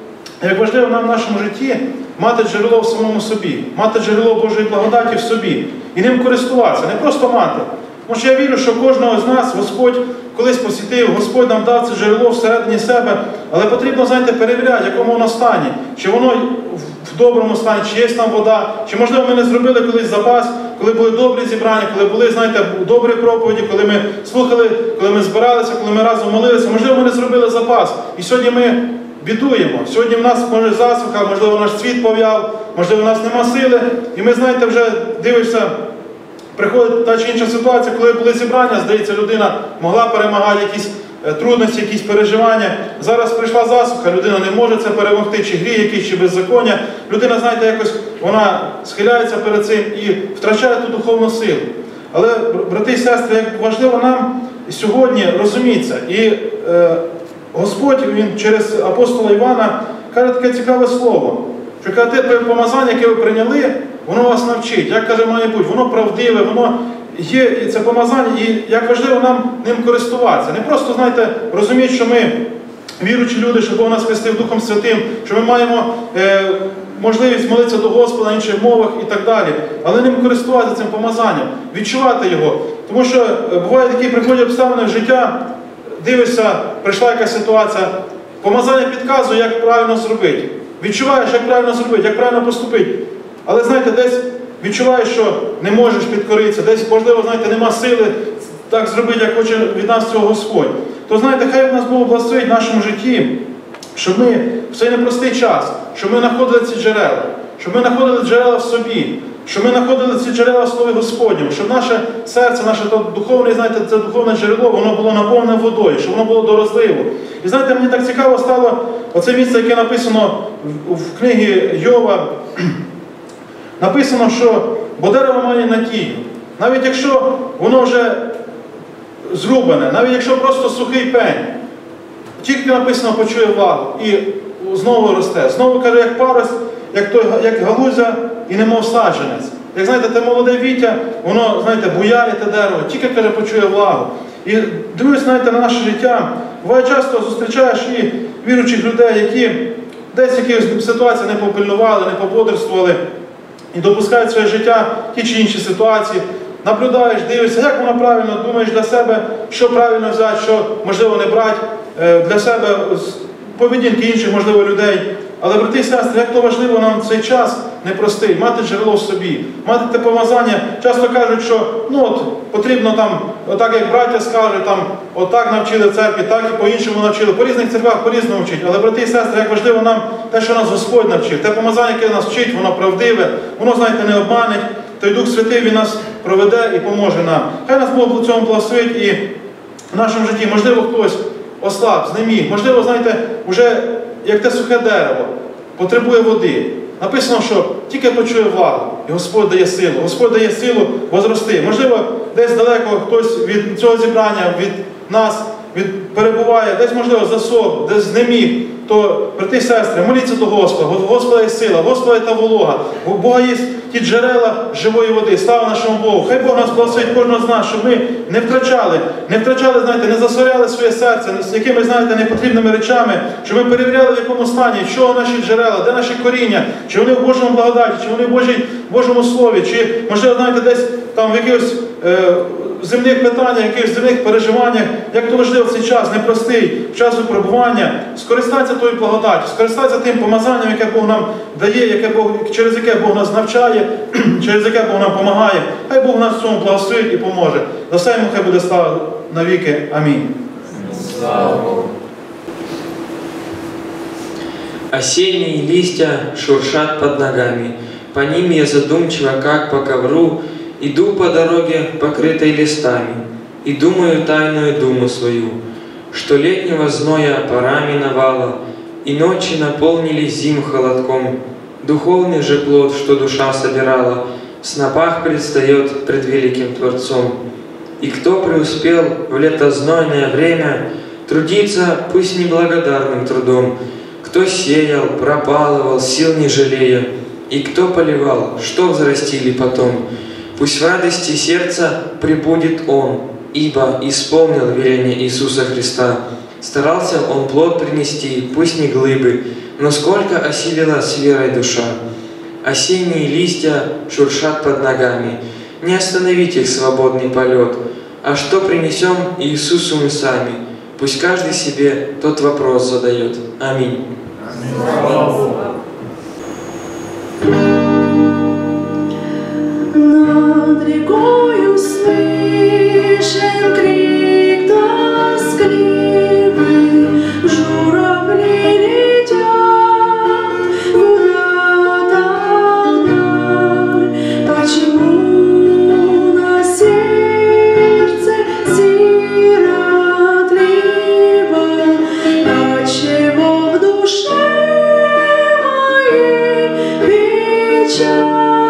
як важливо нам в нашому житті мати джерело в самому собі, мати джерело Божої благодаті в собі і ним користуватися, не просто мати. Тому що я вірю, що кожного з нас Господь колись посвятив, Господь нам дав це джерело всередині себе, але потрібно, знаєте, перевіряти, в якому воно стані, чи воно в доброму стані, чи є там вода, чи, можливо, ми не зробили колись запас, коли були добрі зібрання, коли були, знаєте, добрі проповіді, коли ми слухали, коли ми збиралися, коли ми разом молилися, можливо, ми не зробили запас. І сьогодні ми бідуємо. Сьогодні в нас, може, засуха, можливо, наш світ пов'яв, можливо, у нас нема сили, і ми, знаєте, вже дивишся, приходить та чи інша ситуація, коли були зібрання, здається, людина могла перемагати якісь трудності, якісь переживання. Зараз прийшла засуха, людина не може це перемогти, чи гріх якийсь, чи беззаконня. Людина, знаєте, якось вона схиляється перед цим і втрачає ту духовну силу. Але, брати і сестри, як важливо нам сьогодні розумітися. І е, Господь, Він через апостола Івана каже таке цікаве слово, що каже, те помазання, яке ви прийняли, воно вас навчить. Як каже, має бути, воно правдиве, воно є, і це помазання, і як важливо нам ним користуватися. Не просто, знаєте, розуміти, що ми віруючі люди, що Бог нас хрестив Духом Святим, що ми маємо е, можливість молитися до Господа на інших мовах і так далі, але ним користуватися цим помазанням, відчувати його. Тому що е, бувають такі приходять обставини в життя, дивишся, прийшла якась ситуація, помазання підказує, як правильно зробити. Відчуваєш, як правильно зробити, як правильно поступити. Але, знаєте, десь відчуваєш, що не можеш підкоритися, десь, можливо, знаєте, нема сили так зробити, як хоче від нас цього Господь. То, знаєте, хай в нас Бог благословить в нашому житті, щоб ми в цей непростий час, щоб ми знаходили ці джерела, щоб ми знаходили джерела в собі, щоб ми знаходили ці джерела в Слові Господньому, щоб наше серце, наше духовне, знаєте, це духовне джерело, воно було наповнене водою, щоб воно було до розливу. І знаєте, мені так цікаво стало оце місце, яке написано в, в книгі Йова. Написано, що бо дерево має надію. Навіть якщо воно вже зрубане, навіть якщо просто сухий пень, тільки написано почує влагу і знову росте. Знову каже, як парость, як, той, як галузя і немов саджанець. Як знаєте, те молоде віття, воно, знаєте, буяє те дерево, тільки, каже, почує влагу. І дивлюсь, знаєте, на наше життя. Буває часто зустрічаєш і віруючих людей, які десь в якихось ситуаціях не попильнували, не пободрствували і допускають в своє життя ті чи інші ситуації. Наблюдаєш, дивишся, як воно правильно, думаєш для себе, що правильно взяти, що, можливо, не брати для себе поведінки інших, можливо, людей. Але, брати і сестри, як то важливо нам в цей час непростий, мати джерело в собі, мати те помазання. Часто кажуть, що ну от, потрібно там, отак як браття скажуть, там, отак навчили в церкві, так і по-іншому навчили. По різних церквах по-різному вчить. Але, брати і сестри, як важливо нам те, що нас Господь навчив, те помазання, яке нас вчить, воно правдиве, воно, знаєте, не обманить. Той Дух Святий, Він нас проведе і поможе нам. Хай нас Бог в цьому благословить і в нашому житті, можливо, хтось ослаб, знеміг, можливо, знаєте, вже як те сухе дерево, потребує води. Написано, що тільки почує влагу, і Господь дає силу. Господь дає силу возрости. Можливо, десь далеко хтось від цього зібрання, від нас, від, перебуває, десь, можливо, засох, десь знеміг. То, брати і сестри, моліться до Господа. Господа є сила, Господа є та волога. У Бога є ті джерела живої води. Слава нашому Богу. Хай Бог нас благословить кожного з нас, щоб ми не втрачали, не втрачали, знаєте, не засоряли своє серце з якимись, знаєте, непотрібними речами, щоб ми перевіряли, в якому стані, що наші джерела, де наші коріння, чи вони в Божому благодаті, чи вони в Божій, Божому Слові, чи, можливо, знаєте, десь там в якихось е, земних питаннях, якихось земних переживаннях, як то важливо в цей час, непростий, в час випробування, скористатися тою благодаттю, скористатися тим помазанням, яке Бог нам дає, яке Бог, через яке Бог нас навчає, через яке Бог нам допомагає. Хай Бог нас в цьому благословить і поможе. За все йому хай буде слава навіки. Амінь. Слава Богу. Осенние листья шуршат под ногами. По ним я задумчиво, как по ковру, иду по дороге, покрытой листами, и думаю тайную думу свою, что летнего зноя пора миновала, и ночи наполнились зим холодком. Духовный же плод, что душа собирала, в снопах предстает пред великим Творцом. И кто преуспел в летознойное время, Трудиться пусть неблагодарным трудом. Кто сеял, пропалывал, сил не жалея, и кто поливал, что взрастили потом. Пусть в радости сердца пребудет он, ибо исполнил веление Иисуса Христа. Старался он плод принести, пусть не глыбы, но сколько осилила с верой душа. Осенние листья шуршат под ногами, не остановить их свободный полет. А что принесем Иисусу мы сами? Пусть каждый себе тот вопрос задает. Аминь. Над рекою слышен крик тоскливый, журавли летят куда-то вдаль. Почему на сердце сиротливо, отчего в душе моей печаль?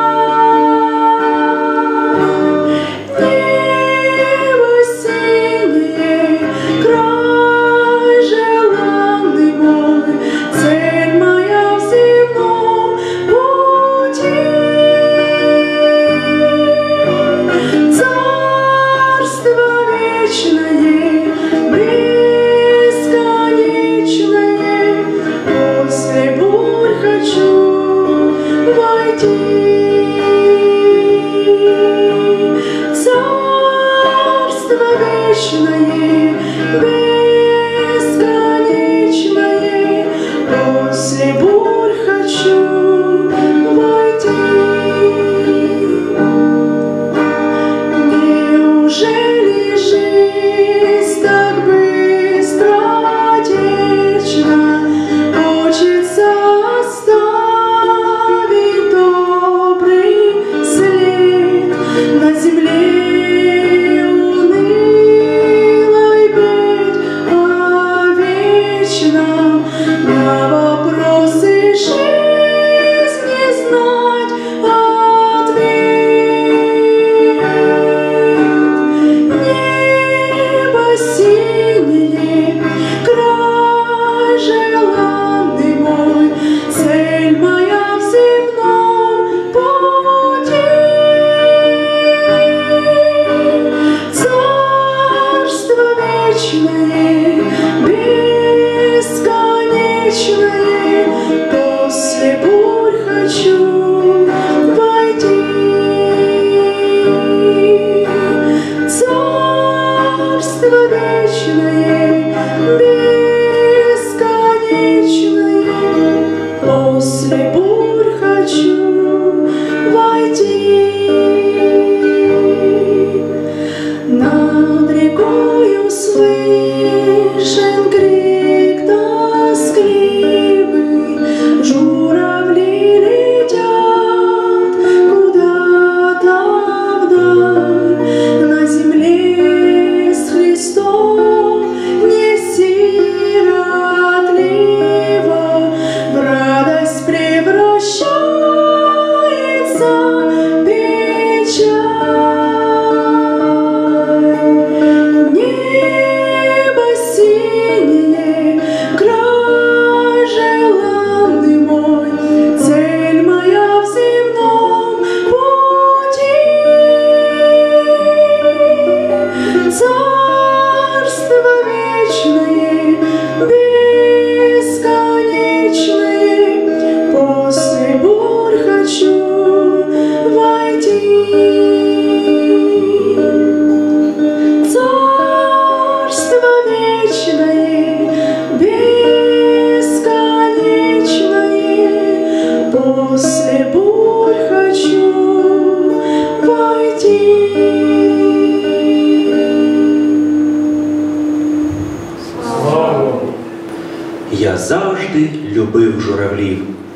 Я завжди любив журавлів,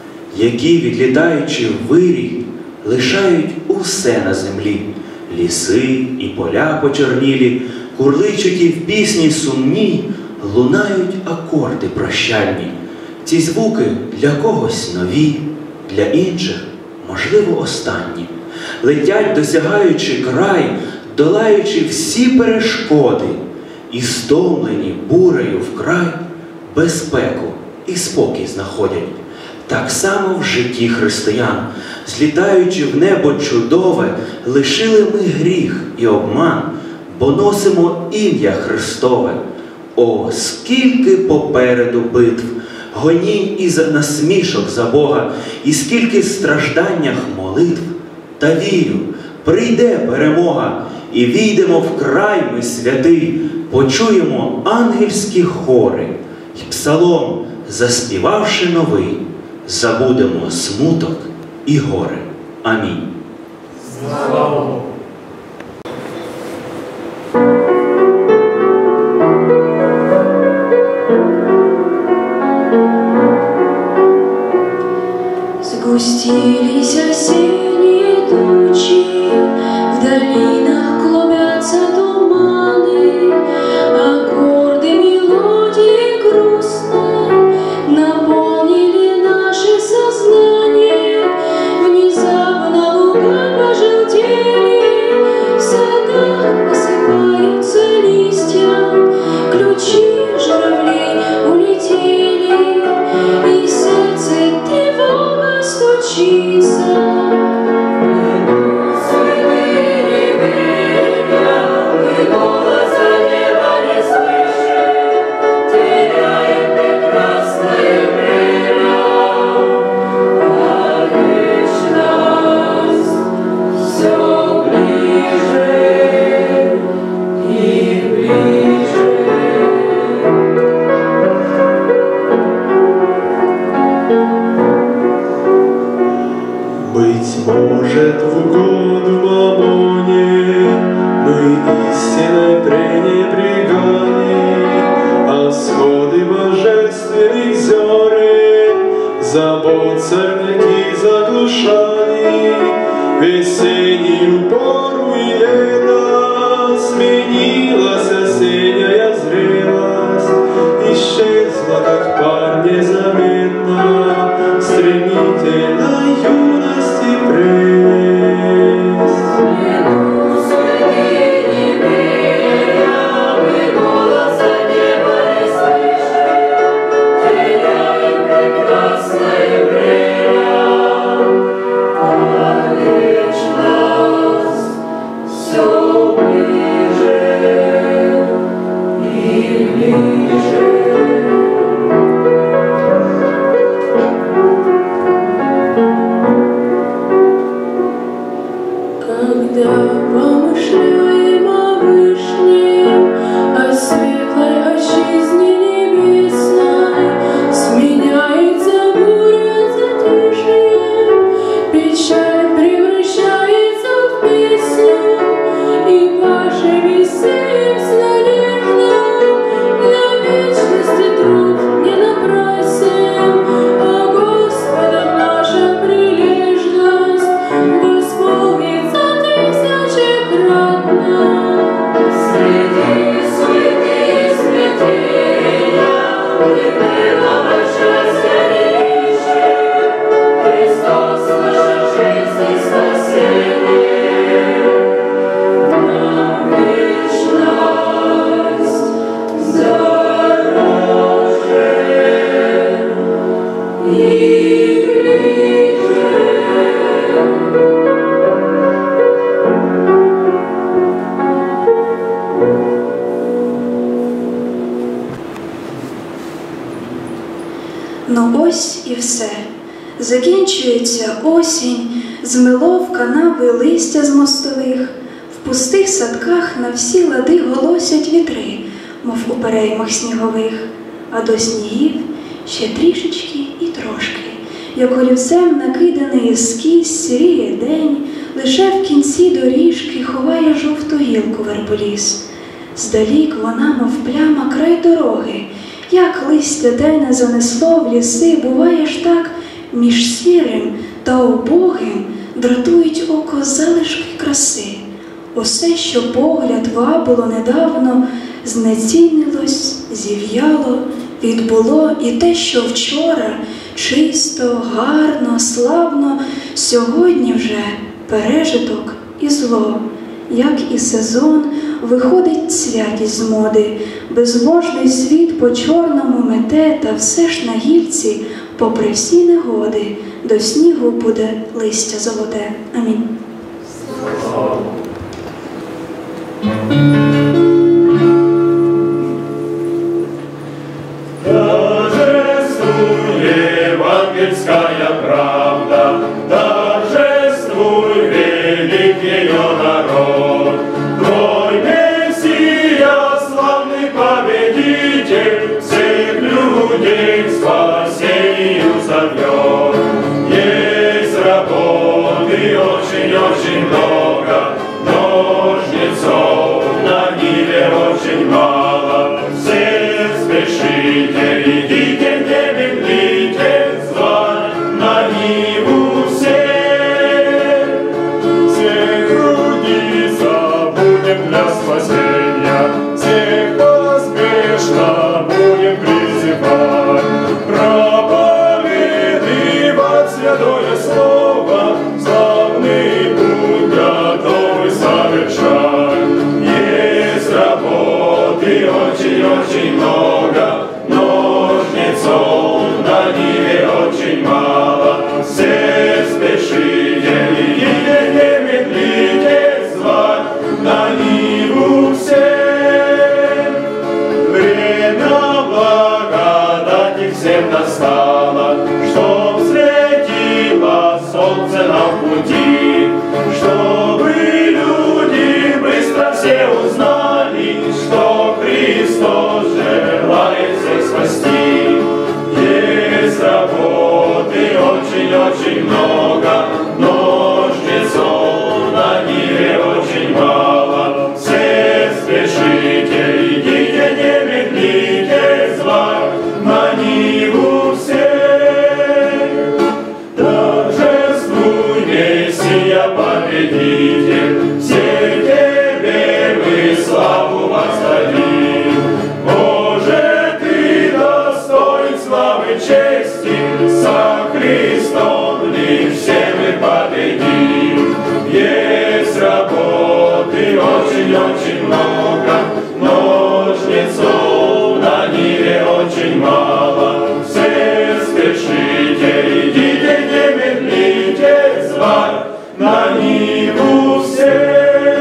які, відлітаючи в вирій, лишають усе на землі. Ліси і поля почорнілі, курличуть і в пісні сумній, лунають акорди прощальні. Ці звуки для когось нові, для інших, можливо, останні. Летять, досягаючи край, долаючи всі перешкоди, і стомлені бурею вкрай безпеку і спокій знаходять. Так само в житті християн, злітаючи в небо чудове, лишили ми гріх і обман, бо носимо ім'я Христове. О, скільки попереду битв, гонінь і насмішок за Бога, і скільки в стражданнях молитв. Та вірю, прийде перемога, і війдемо в край ми святий, почуємо ангельські хори, й псалом, заспівавши новий, забудемо смуток і горе. Амінь. Слава Богу! Сгустились осенние тучи, в долинах клубятся туманы, аккорды мелодии грустной наполнили наше сознание. Внезапно луга пожелтели, в садах осыпаются листья, ключи журавлей улетели, и сердце тревога стучится. Быть может, в угоду мамоне мы истиной пренебрегали, а своды божественных зерен забот сорняки заглушали. Весеннюю пору и лето сменилась осенняя зрелость, исчезла, как пар незаметно, стремительно юность и прелесть. Клянусь, среди неверия мы голоса неба не слышим, теряем прекрасное время, а вечность все ближе и ближе. Когда помышляем о вышнем, о светлой отчизне небесной, сменяется буря затишьем, печаль превращается в песню, и Паша веселим с надеждой. Для вечности труд не напрасен, а Господом наша прилежность восполнится тысячекратно. Среди суеты и смятения былого счастья не ищем. Христос наша жизнь и спасение. Нам вечность дороже и ближе. Ну ось і все. Закінчується осінь, змило в канави листя з мостових, в пустих садках на всі лади голосять вітри, мов у переймах снігових, а до снігів ще трішечки і трошки, як олівцем накиданий ескіз, сіріє день, лише в кінці доріжки ховає жовту гілку верболіс. Здалік вона, мов пляма, край дороги, як листя те не занесло в ліси, буває ж так, між сірим та убогим дратують око залишки краси. Усе, що погляд вабило недавно, знецінилось, зів'яло, відбуло, і те, що вчора чисто, гарно, славно, сьогодні вже пережиток і зло. як і сезон, виходить святість з моди, безможний світ по чорному мете, та все ж на гільці, попри всі негоди, до снігу буде листя золоте. Амінь. Евангельская правда, торжествуй, великий ее народ. Твой Мессия, славный победитель, всех людей к спасению зовет. Есть работы очень-очень много, ножницов на ниве очень мало. Все спешите, идите, не медлите, на ниву все, все трудиться будем для спасения, всех поспешно будем призывать, проповедовать святое слово, славный путь готовы совершать. Есть работы очень-очень много, ножницов на ниве очень мало. Все спешите, идите, не медлите, звать на ниву все. Время благодати всем настало, чтоб светило солнце нам в пути, чтобы люди быстро все узнали, что Христос желает всех спасти. Есть работы очень-очень много, ножницов на ниве очень мало. Все спешите, идите, не медлите, звать на ниву все. Торжествуй, Мессия, победитель, все тебе мы славу воздадим. Боже, ты достоин славы, чести, со Христом ли все мы победим. Есть работы очень-очень много, ножницов на ниве очень мало. Все спешите, идите, не медлите, звать на ниву все.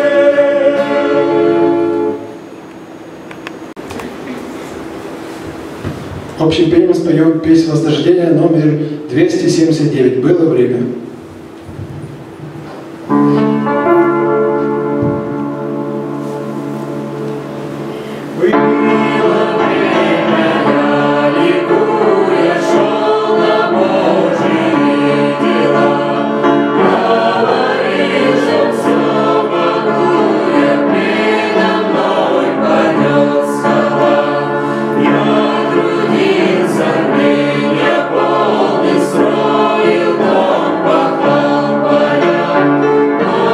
Общим пением споем песнь возрождения номер двести семьдесят девять. Было время. Полный строил дом, пахал поля.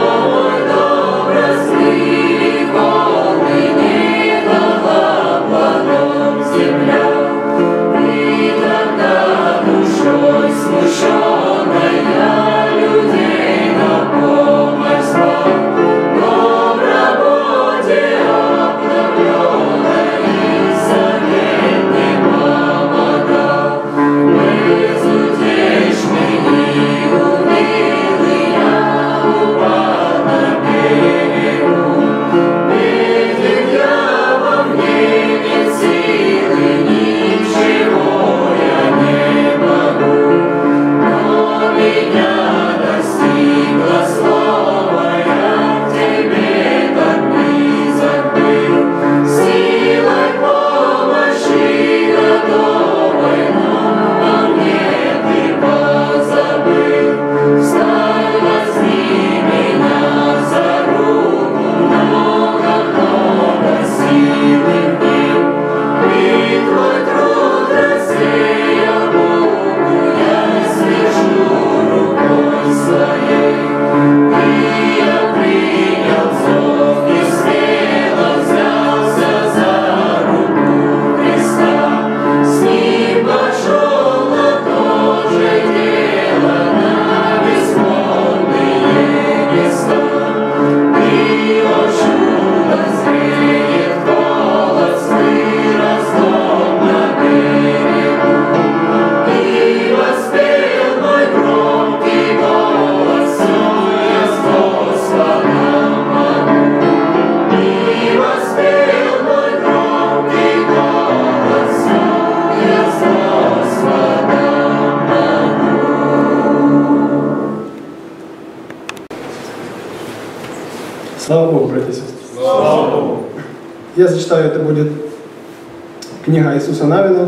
Слава Богу, братья и сестры. Слава Богу. Я зачитаю, это будет книга Иисуса Навина,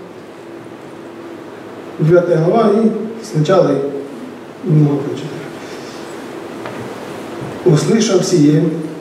девятая глава, и сначала немного прочитаю. «Услышав сие,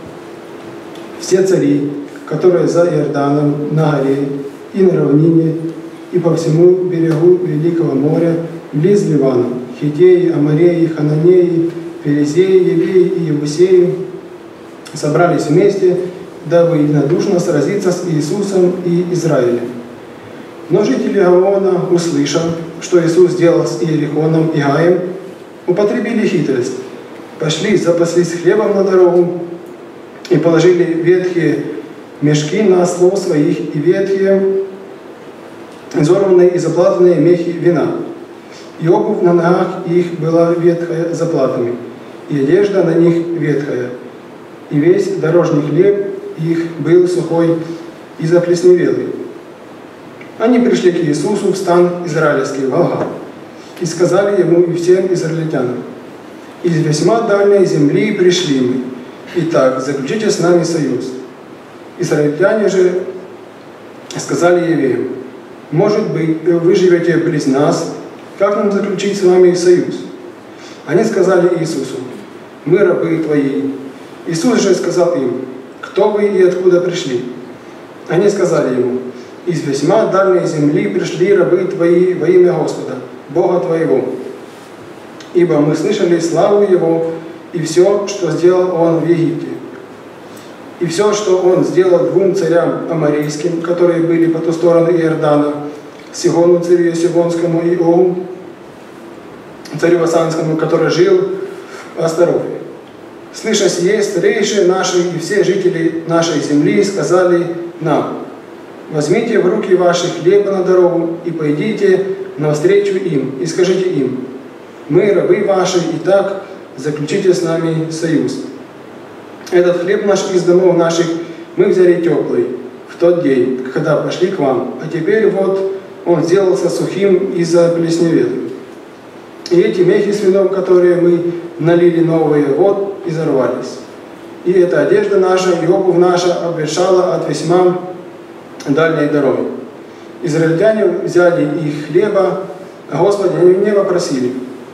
все цари, которые за Иорданом, на горе и на равнине, и по всему берегу Великого моря, близ Ливана, Хитеи, Амореи, Хананеи, Перезеи, Евеи и Евусеи, собрались вместе, дабы единодушно сразиться с Иисусом и Израилем. Но жители Гавона, услышав, что Иисус сделал с Иерихоном и Гаем, употребили хитрость, пошли, запаслись хлебом на дорогу и положили ветхие мешки на ослов своих и ветхие, изорванные и заплатанные мехи вина. И обувь на ногах их была ветхая заплатами, и одежда на них ветхая. И весь дорожный хлеб их был сухой и заплесневелый. Они пришли к Иисусу в стан израильский, в Галгал, и сказали ему и всем израильтянам: «Из весьма дальней земли пришли мы. Итак, заключите с нами союз». Израильтяне же сказали евреям: «Может быть, вы живете близ нас, как нам заключить с вами союз?» Они сказали Иисусу: «Мы рабы твои». Иисус же сказал им: «Кто вы и откуда пришли?» Они сказали ему: «Из весьма дальней земли пришли рабы твои во имя Господа, Бога твоего. Ибо мы слышали славу Его и все, что сделал Он в Египте, и все, что Он сделал двум царям аморейским, которые были по ту сторону Иордана, Сигону царю Сигонскому и Огу царю Басанскому, который жил в Астарофе. Слыша сие, старейшие наши и все жители нашей земли сказали нам: возьмите в руки ваши хлеба на дорогу и пойдите навстречу им, и скажите им: мы, рабы ваши, и так заключите с нами союз. Этот хлеб наш из домов наших мы взяли теплый в тот день, когда пошли к вам, а теперь вот он сделался сухим и заплесневелым. И эти мехи с вином, которые мы налили новые, вот изорвались. И эта одежда наша и обувь наша обветшала от весьма дальней дороги. Израильтяне взяли их хлеба, а Господи они не вопросили.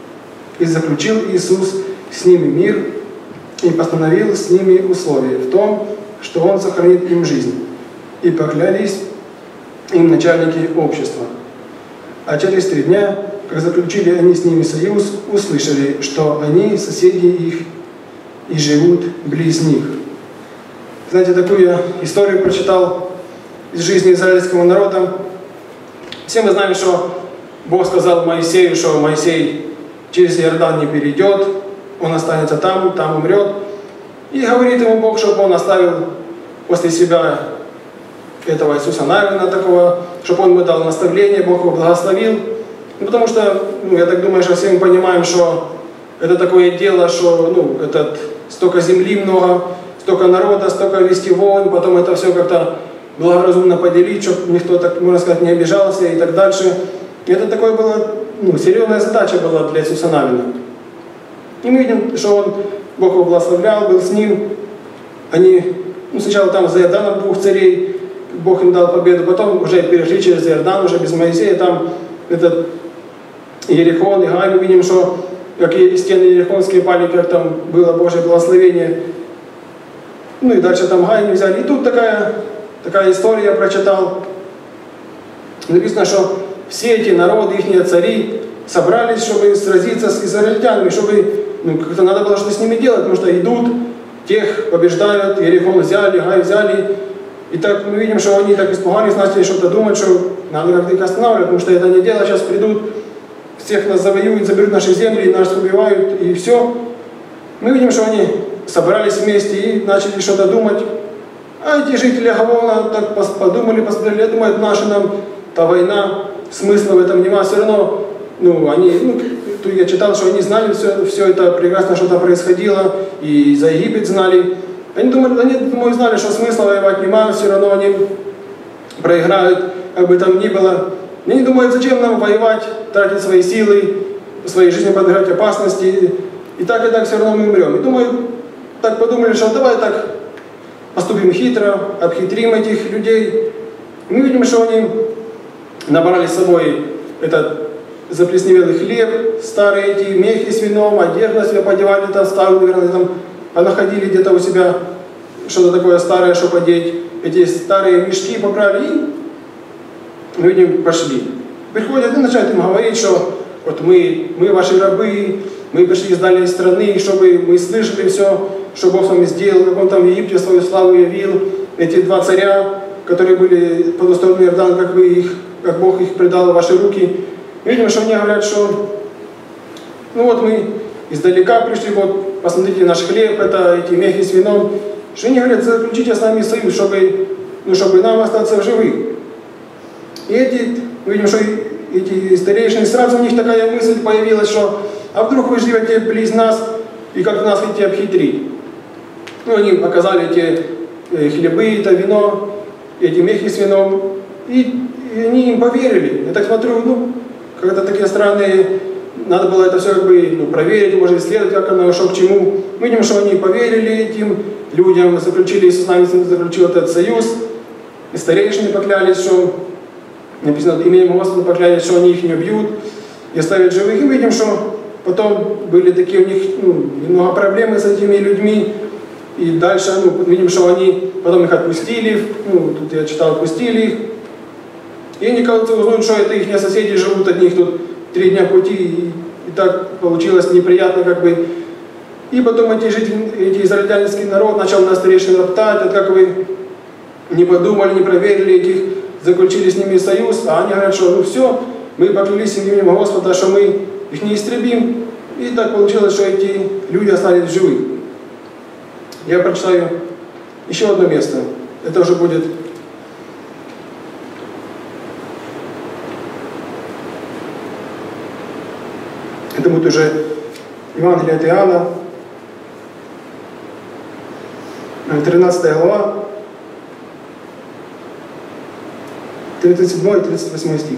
И заключил Иисус с ними мир и постановил с ними условия в том, что Он сохранит им жизнь. И поклялись им начальники общества. А через три дня, как заключили они с ними союз, услышали, что они соседи их и живут близ них. Знаете, такую я историю прочитал из жизни израильского народа. Все мы знаем, что Бог сказал Моисею, что Моисей через Иордан не перейдет, он останется там, там умрет. И говорит ему Бог, чтобы он оставил после себя этого Иисуса Навина такого, чтобы он ему дал наставление, Бог его благословил. Ну, потому что, ну, я так думаю, что все мы понимаем, что это такое дело, что ну, этот, столько земли много, столько народа, столько вести войн, потом это все как-то благоразумно поделить, чтобы никто, так можно сказать, не обижался и так дальше. И это такое было, ну, серьезная задача была для Иисуса Навина. И мы видим, что он, Бог его благословлял, был с ним. Они, ну, сначала там за Иорданом двух царей, Бог им дал победу, потом уже перешли через Иордан, уже без Моисея, там этот Иерихон и Гай, мы видим, что какие стены иерихонские пали, как там было Божье благословение. Ну и дальше там Гай не взяли. И тут такая, такая история я прочитал. Написано, что все эти народы, их цари, собрались, чтобы сразиться с израильтянами, чтобы, ну, как-то надо было что-то с ними делать, потому что идут, тех побеждают, Иерихон взяли, Гай взяли. И так мы видим, что они так испугались, начали что-то думать, что надо как-то их останавливать, потому что это не дело, сейчас придут, всех нас завоюют, заберут наши земли, нас убивают, и все. Мы видим, что они собрались вместе и начали что-то думать. А эти жители Гавона так подумали, посмотрели, думают, наша нам та война, смысла в этом нема, все равно, ну, они, ну, тут я читал, что они знали все, все это прекрасно, что-то происходило, и за Египет знали. Они думали, они, думаю, знали, что смысла воевать нема, все равно они проиграют, как бы там ни было. И они думают, зачем нам воевать, тратить свои силы, своей жизни подвергать опасности, и так и так все равно мы умрем. И думаю, так подумали, что давай так поступим хитро, обхитрим этих людей. И мы видим, что они набрали с собой этот заплесневелый хлеб, старые эти мехи с вином, одежду себе подевали, там старую, наверное, там понаходили где-то у себя что-то такое старое, чтобы одеть. Эти старые мешки побрали и мы видим, пошли. Приходят и начинают им говорить, что вот мы, мы ваши рабы, мы пришли из дальней страны, чтобы мы слышали все, что Бог с вами сделал, как Он там в Египте свою славу явил. Эти два царя, которые были по ту сторону Иордана, как вы их, как Бог их предал в ваши руки. Мы видим, что они говорят, что ну вот мы издалека пришли, вот посмотрите наш хлеб, это эти мехи с вином. Что они говорят, заключите с нами союз, чтобы, ну, чтобы нам остаться в живых. И эти, мы видим, что эти старейшины, сразу у них такая мысль появилась, что а вдруг вы живете близ нас и как нас хотите обхитрить. Ну, они показали эти э, хлебы, это вино, эти мехи с вином, и, и они им поверили. Я так смотрю, ну, когда такие странные, надо было это все как бы ну, проверить, может исследовать, как оно шло к чему. Мы видим, что они поверили этим людям, заключили, Иисус с нами заключил этот союз, и старейшины поклялись, что написано, именем Господа поклялись, что они их не убьют и оставят живых. И мы видим, что потом были такие у них ну, немного проблемы с этими людьми. И дальше ну, видим, что они потом их отпустили. Ну, тут я читал, отпустили их. И они, кажется, узнают, что это их соседи живут от них тут три дня пути. И, и так получилось неприятно как бы. И потом эти жители, эти израильтянский народ начал на старейшин роптать, вот как вы не подумали, не проверили этих, заключили с ними союз, а они говорят, что ну все, мы поклялись именем Господа, что мы их не истребим. И так получилось, что эти люди остались живы. Я прочитаю еще одно место. Это уже будет это будет уже Евангелие от Иоанна, тринадцатая глава, тридцать седьмой и тридцать восьмой стих.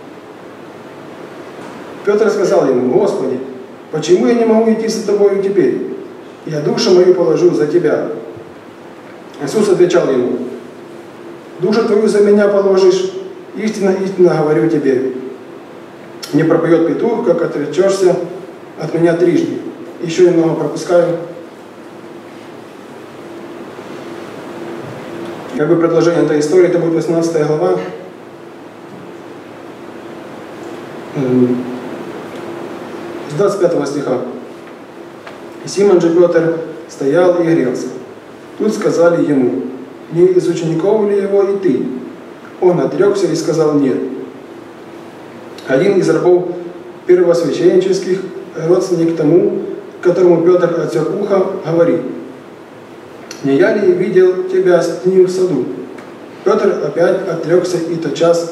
Петр сказал ему: Господи, почему я не могу идти за тобою теперь? Я душу мою положу за тебя. Иисус отвечал ему: душу твою за меня положишь, истинно, истинно говорю тебе. Не пропоет петух, как отречешься от меня трижды. Еще немного пропускаю. Как бы продолжение этой истории, это будет восемнадцатая глава. С двадцать пятого стиха. Симон же Петр стоял и грелся. Тут сказали ему: не из учеников ли его и ты? Он отрекся и сказал: нет. Один из рабов первосвященнических, родственник тому, которому Петр отсек ухо, говорит: не я ли видел тебя с ним в саду? Петр опять отрекся и тотчас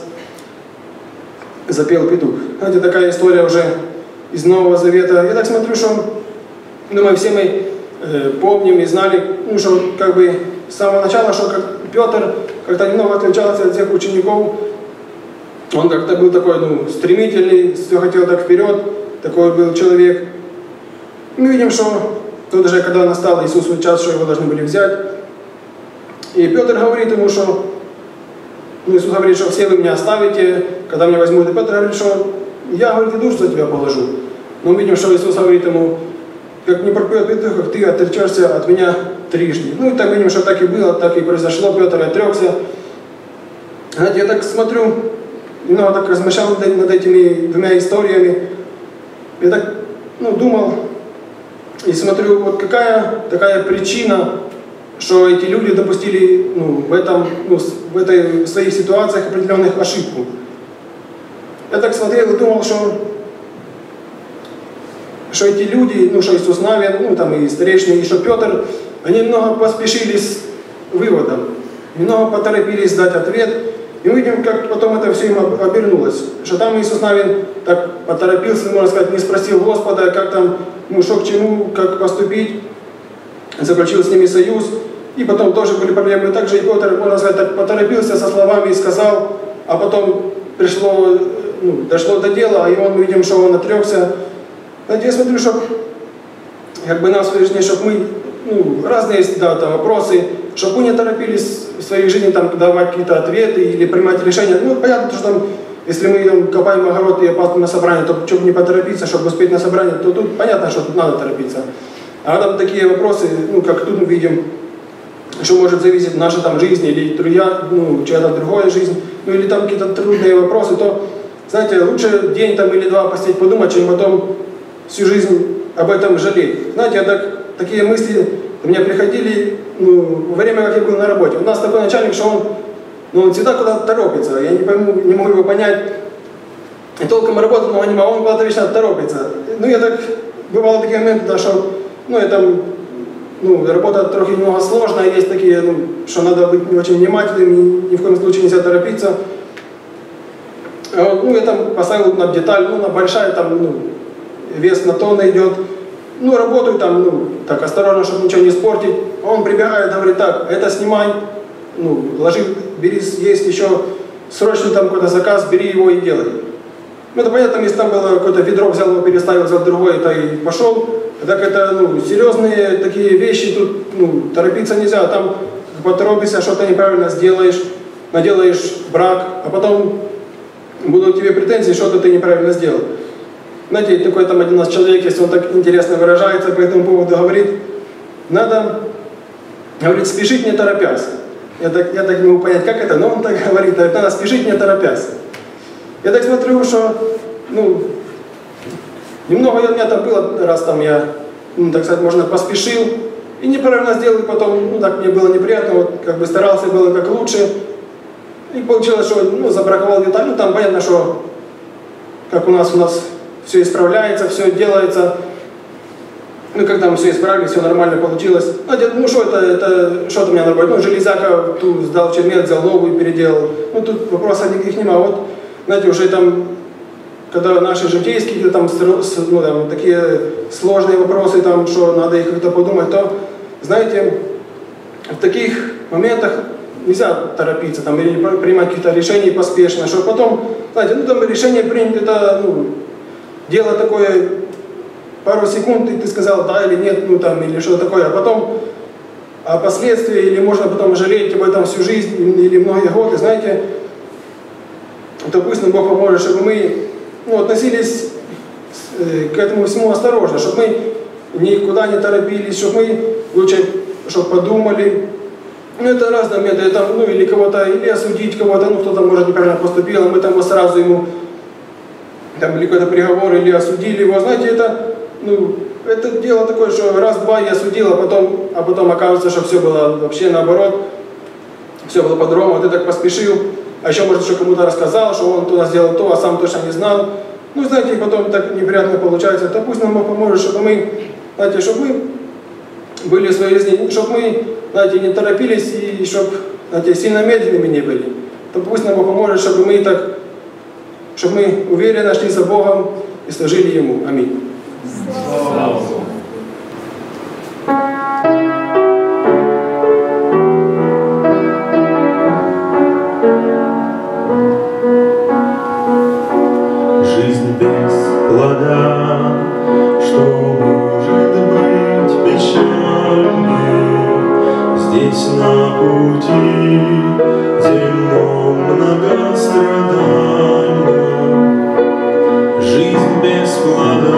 запел петух. Знаете, такая история уже из Нового Завета. Я так смотрю, что думаю, все мы э, помним и знали, ну, что как бы с самого начала, что как Петр как-то немного отличался от всех учеников. Он как-то был такой, ну, стремительный, все хотел так вперед, такой был человек. Мы видим, что тут же, когда настал Иисусу час, что его должны были взять, и Петр говорит ему, что ну, Иисус говорит, что все вы меня оставите, когда меня возьмут. И Петр говорит, что я, говорит, и душу за тебя положу. Но мы видим, что Иисус говорит ему: как не пропоет петух, как ты отречешься от меня трижды. Ну и так видим, что так и было, так и произошло. Петр отрекся. Знаете, я так смотрю, немного так размышлял над этими двумя историями. Я так ну, думал и смотрю, вот какая такая причина, что эти люди допустили ну, в, этом, ну, в, этой, в своих ситуациях определенных ошибку. Я так смотрел и думал, что, что эти люди, ну что Иисус Навин, ну там и старейшины, и что Петр, они немного поспешили с выводом, немного поторопились дать ответ. И мы видим, как потом это все им обернулось. Что там Иисус Навин так поторопился, можно сказать, не спросил Господа, как там, ну что к чему, как поступить. Заключил с ними союз. И потом тоже были проблемы. Также и Петр, можно сказать, так поторопился со словами и сказал, а потом пришло, ну, дошло до дела, и он, мы видим, что он отрекся. Знаете, я смотрю, что как бы нас в жизни, чтобы мы ну, разные есть, да, там, вопросы, чтобы мы не торопились в своей жизни там, давать какие-то ответы или принимать решения. Ну, понятно, что там, если мы там, копаем огород и опаздываем на собрание, то чтобы не поторопиться, чтобы успеть на собрание, то тут понятно, что тут надо торопиться. А там такие вопросы, ну, как тут мы видим, что может зависеть наша там жизнь или друзья, ну, чья-то другая жизнь, ну, или там какие-то трудные вопросы, то, знаете, лучше день там или два посидеть подумать, чем потом всю жизнь об этом жалеть. Знаете, я так, такие мысли у меня приходили, ну, во время, как я был на работе. У нас такой начальник, что он, ну, он всегда куда-то торопится. Я не пойму, не могу его понять. И толком работал, но он, он куда-то вечно торопится. Ну, я так, бывало такие моменты, да, что, ну, я там, ну, работа трохи немного сложная, есть такие, ну, что надо быть очень внимательным, ни в коем случае нельзя торопиться. Вот, ну, я там поставил на деталь, ну, на большая, там, ну, вес на тонны идет. Ну, работаю там, ну, так осторожно, чтобы ничего не испортить. Он прибегает, говорит, так, это снимай, ну, ложи, бери, есть еще срочный там какой-то заказ, бери его и делай. Ну, это понятно, если там было какое-то ведро, взял его, переставил, взял другое, это и пошел. Так это, ну, серьезные такие вещи, тут, ну, торопиться нельзя, там поторопишься, что-то неправильно сделаешь, наделаешь брак, а потом будут тебе претензии, что-то ты неправильно сделал. Знаете, такой там один у нас человек, если он так интересно выражается по этому поводу, говорит, надо, говорит, спешить не торопясь. Я так, я так не могу понять, как это, но он так говорит, надо спешить не торопясь. Я так смотрю, что, ну, немного у меня там было, раз там я, ну, так сказать, можно поспешил, и неправильно сделал, и потом, ну, так мне было неприятно, вот, как бы старался, было как лучше, и получилось, что, ну, забраковал деталь, ну, там понятно, что, как у нас, у нас все исправляется, все делается. Ну, когда мы все исправили, все нормально получилось. Ну, что это, это что-то у меня на работе. Ну, железяка, ту сдал в чермет, взял новую, переделал. Ну, тут вопросов никаких нема. Вот, знаете, уже там, когда наши житейские, там, ну, там, такие сложные вопросы, там, что надо их как-то подумать, то, знаете, в таких моментах нельзя торопиться, там, или принимать какие-то решения поспешно, что потом, знаете, ну, там, решение принято, это, ну, дело такое, пару секунд, и ты сказал да или нет, ну там, или что такое, а потом, а последствия, или можно потом жалеть об этом всю жизнь, или многие годы, знаете, то пусть нам Бог поможет, чтобы мы, ну, относились к этому всему осторожно, чтобы мы никуда не торопились, чтобы мы лучше, чтобы подумали. Ну, это разные методы, там, ну, или кого-то, или осудить кого-то, ну, кто-то, может, неправильно поступил, а мы там сразу ему там, или какой-то приговор, или осудили его, знаете, это, ну, это дело такое, что раз-два я осудил, а потом, а потом оказывается, что все было вообще наоборот, все было по-другому, ты так поспешил, а еще, может, что кому-то рассказал, что он туда сделал то, а сам точно не знал. Ну, знаете, и потом так неприятно получается, то пусть нам Бог поможет, чтобы мы, знаете, чтобы мы были в своей жизни, чтобы мы, знаете, не торопились и чтобы, знаете, сильно медленными не были. То пусть нам Бог поможет, чтобы мы так, чтобы мы уверенно шли за Богом и служили Ему. Аминь. Слава Богу. Жизнь без плода, что может быть печальней, здесь на пути земном многострадальном. Жизнь без плода,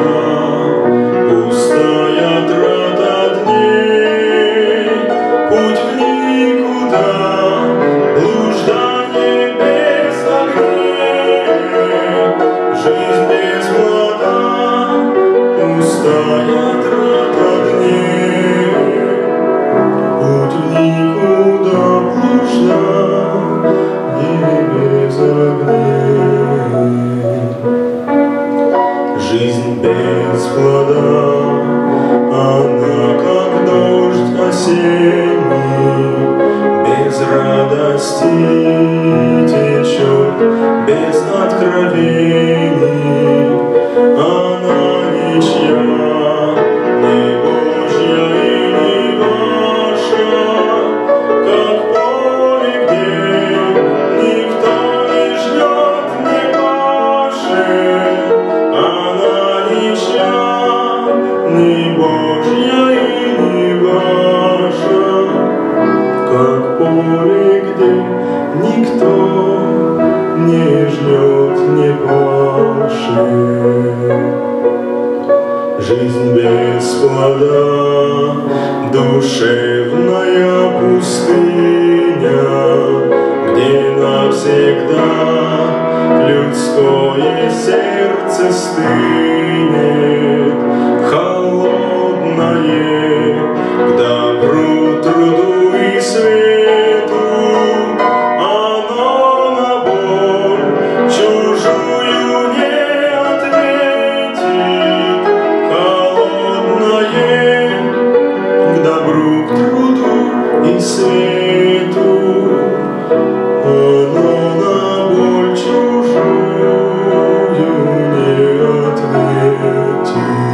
пустая трата дней, путь в никуда, блуждание без огней. Жизнь без плода, пустая трата дней, путь в никуда, блуждание без огней. Жизнь без плода, она как дождь осенний, без радости течет, без откровений. Она ничья, не Божья и не ваша, как поле, где никто не ждет, не пашет. Она ничья, не Божья и не ваша. Жизнь без плода, душевная пустыня, где навсегда людское сердце стынет, холодное к добру, труду и свету. Оно на боль чужую не ответит, холодное к добру, к труду и свету. Оно на боль чужую не ответит.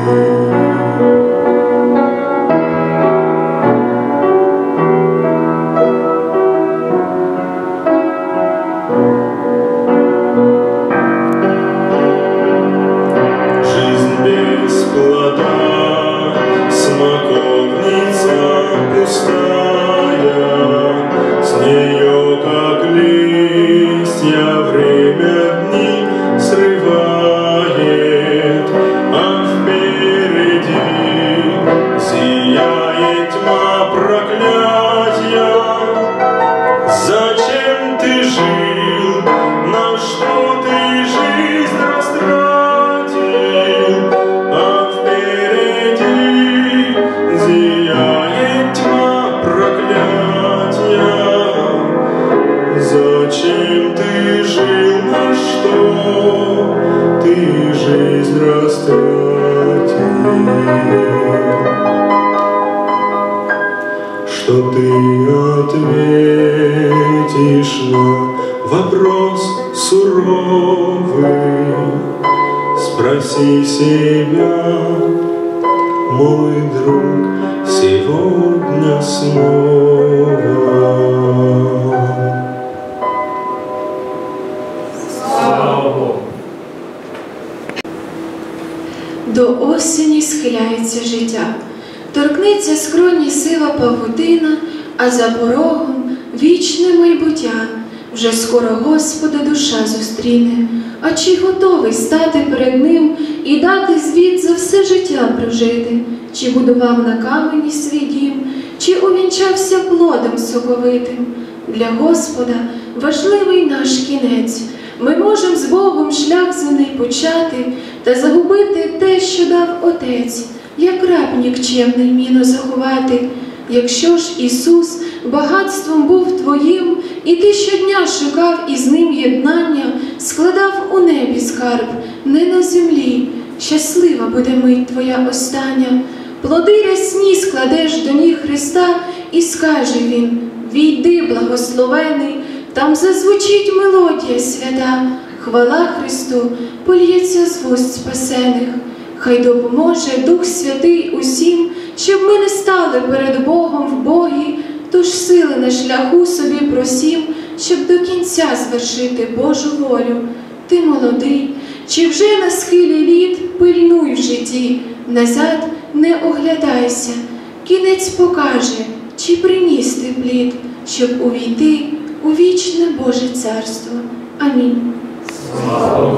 Жизнь без плода, смоковница пустая, с нее, как листья, время дни срывает, а впереди зияет тьма проклятия. Зачем ты жил, на что ты жизнь растратил, а впереди зияет тьма проклятия. Зачем ты жил, на что ты жизнь растратил? Что ты ответишь на вопрос суровый? Спроси себя, мой друг, сегодня снова. До осені схиляється життя, торкнеться скроні сива павутина, а за порогом вічне майбуття. Вже скоро Господа душа зустріне, а чи готовий стати перед Ним і дати звіт за все життя прожити? Чи будував на камені свій дім, чи увінчався плодом соковитим? Для Господа важливий наш кінець. Ми можемо з Богом шлях земний почати та загубити те, що дав Отець, як раб нікчемний міну заховати. Якщо ж Ісус багатством був твоїм, і ти щодня шукав із Ним єднання, складав у небі скарб, не на землі, щаслива буде мить твоя остання. Плоди рясні складеш до ніг Христа, і скаже Він: «Війди, благословений». Там зазвучить мелодія свята, хвала Христу польється з вуст спасених. Хай допоможе Дух Святий усім, щоб ми не стали перед Богом в Богі, тож сили на шляху собі просім, щоб до кінця звершити Божу волю. Ти молодий, чи вже на схилі літ, пильнуй в житті, назад не оглядайся, кінець покаже, чи приніс ти плід, щоб увійти у вічне Боже Царство. Амінь. Слава!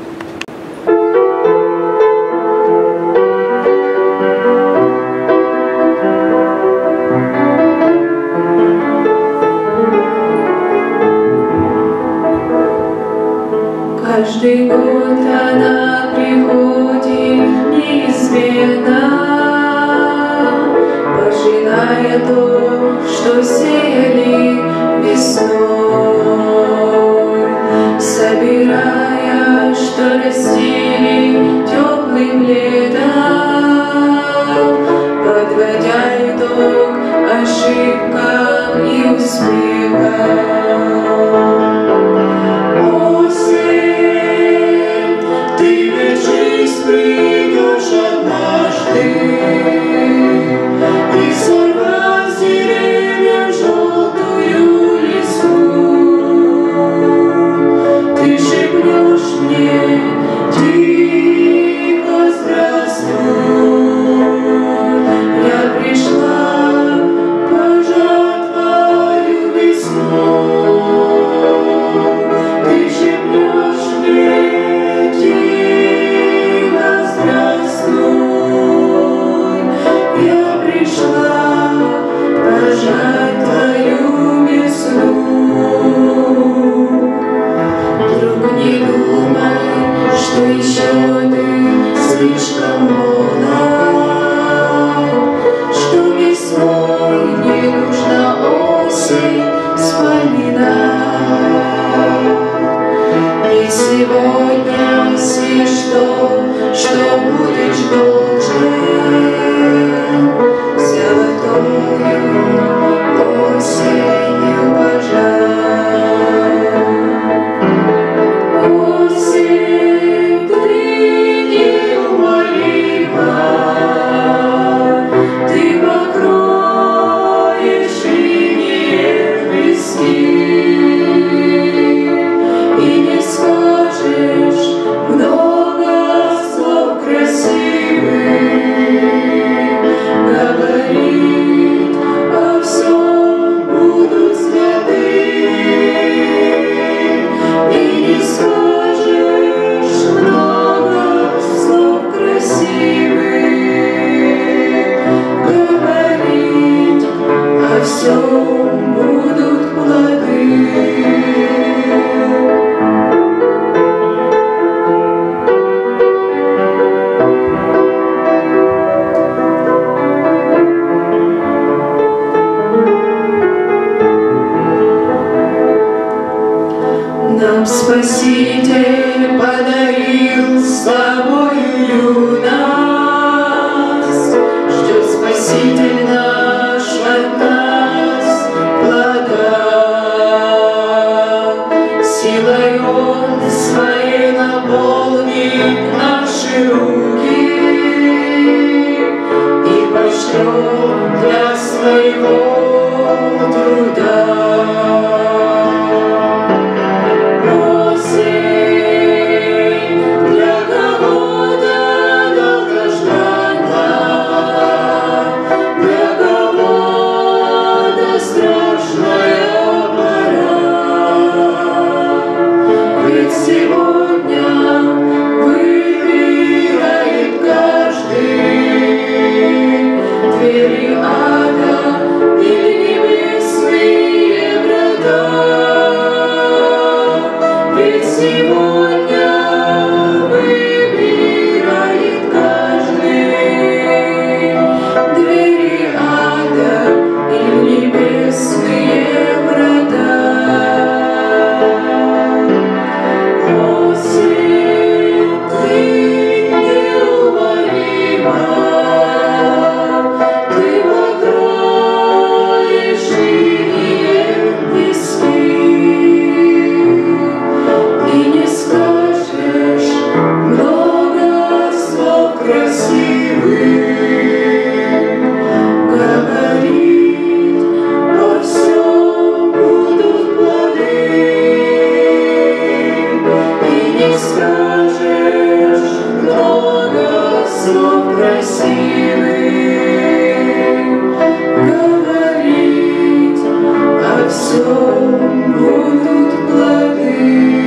Каждый год она приходит неизменно, пожиная то, что сеяли весной, собирая, что растили теплым летом, подводя итог ошибкам и успехам. Придешь однажды и сорвав с деревьев желтую листву, ты шепнешь мне тихо: здравствуй, я пришла пожать твою весну. пошлем для своего труда. Осень для кого-то долгожданна, для кого-то страшная пора. Ведь сегодня выбирает каждый двери ада или небесные врата. Ведь сегодня выбирает каждый двери ада или небесные врата. Осень, ты неумолима, ты покроешь инеем весны, и не скажешь много слов красивых. Говорит, во всем будут плоды, и не скажешь много слов красивых. Говорит, во всем будут плоды.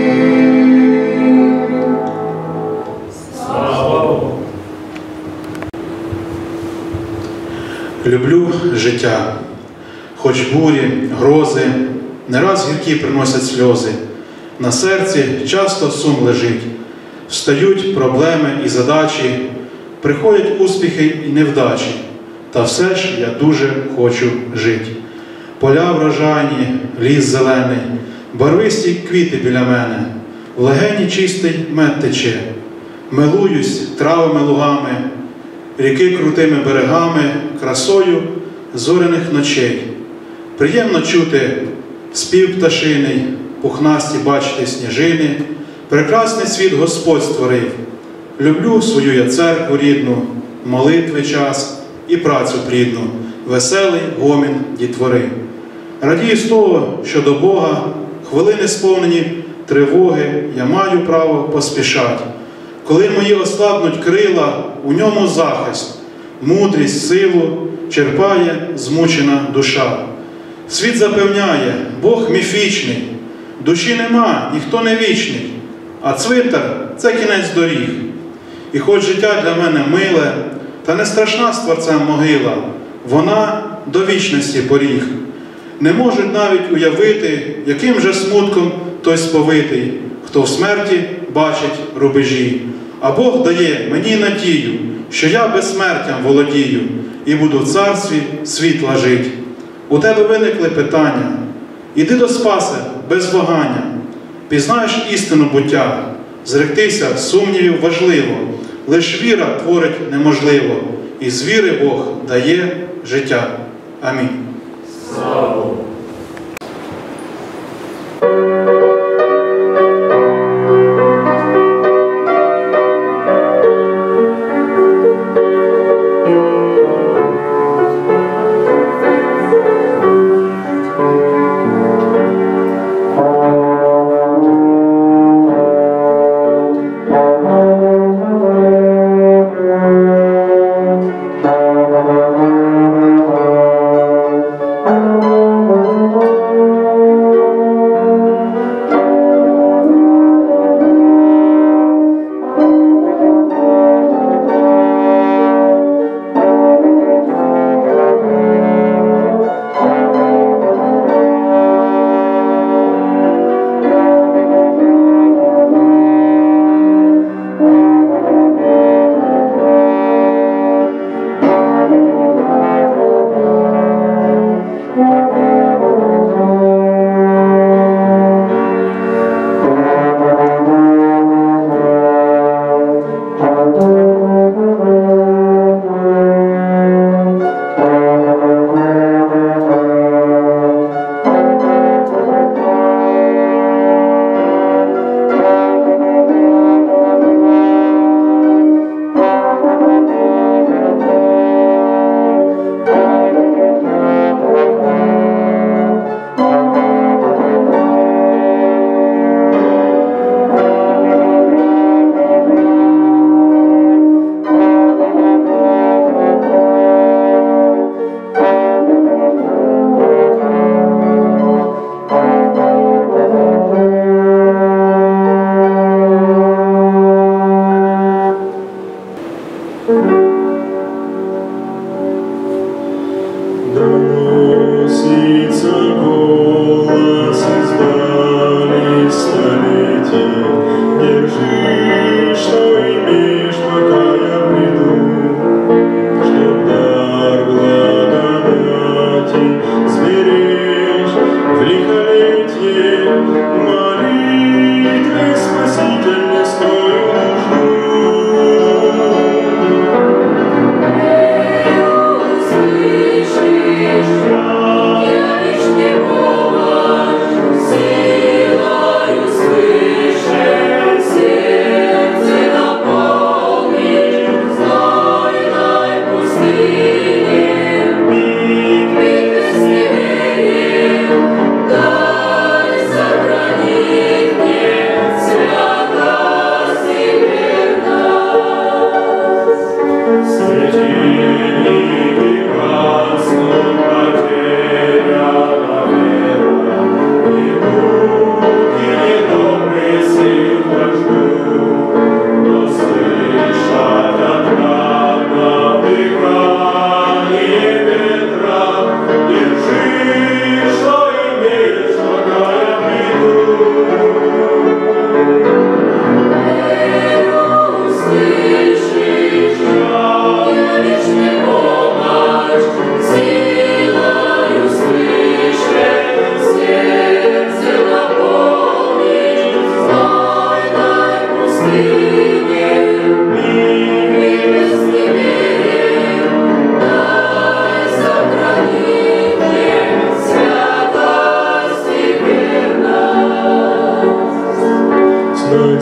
Люблю життя, хоч бурі, грози, не раз гіркі приносять сльози. На серці часто сум лежить, встають проблеми і задачі, приходять успіхи і невдачі, та все ж я дуже хочу жити. Поля врожайні, ліс зелений, барвисті квіти біля мене, в легені чистий мед тече, милуюсь травами лугами, ріки крутими берегами, красою зоряних ночей. Приємно чути спів пташиний, пухнасті бачити сніжини, прекрасний світ Господь створив. Люблю свою я церкву рідну, молитви час і працю плідну, веселий гомін дітвори. Радію з того, що до Бога хвилини сповнені тривоги я маю право поспішати. Коли мої ослабнуть крила, у ньому захист, мудрість, силу черпає змучена душа. Світ запевняє, Бог міфічний, душі нема, ніхто не вічний, а цвинтар – це кінець доріг. І хоч життя для мене миле, та не страшна з Творцем могила, вона до вічності поріг. Не можуть навіть уявити, яким же смутком той сповитий, хто в смерті бачить рубежі. А Бог дає мені надію, що я безсмертям володію і буду в царстві світла жить. У тебе виникли питання, іди до Спаса без вагання, пізнаєш істину буття, зректися сумнівів важливо, лиш віра творить неможливо, і з віри Бог дає життя. Амінь. Слава!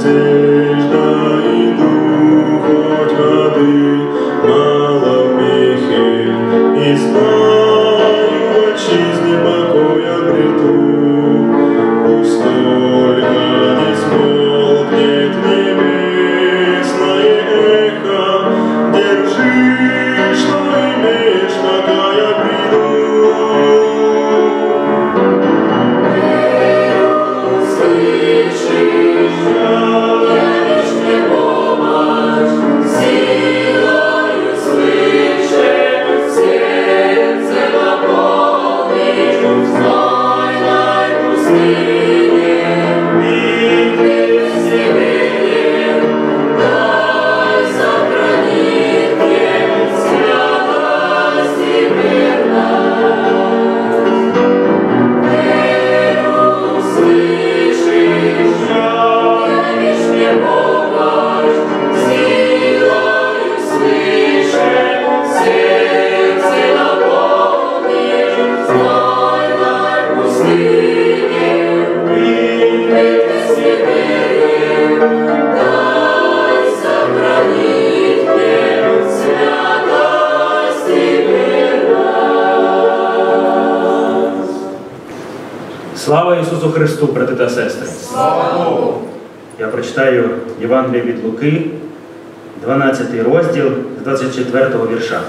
Слава Ісусу Христу, брати та сестри! Слава Богу! Я прочитаю Євангеліє від Луки, дванадцятий розділ, з двадцять четвертого вірша.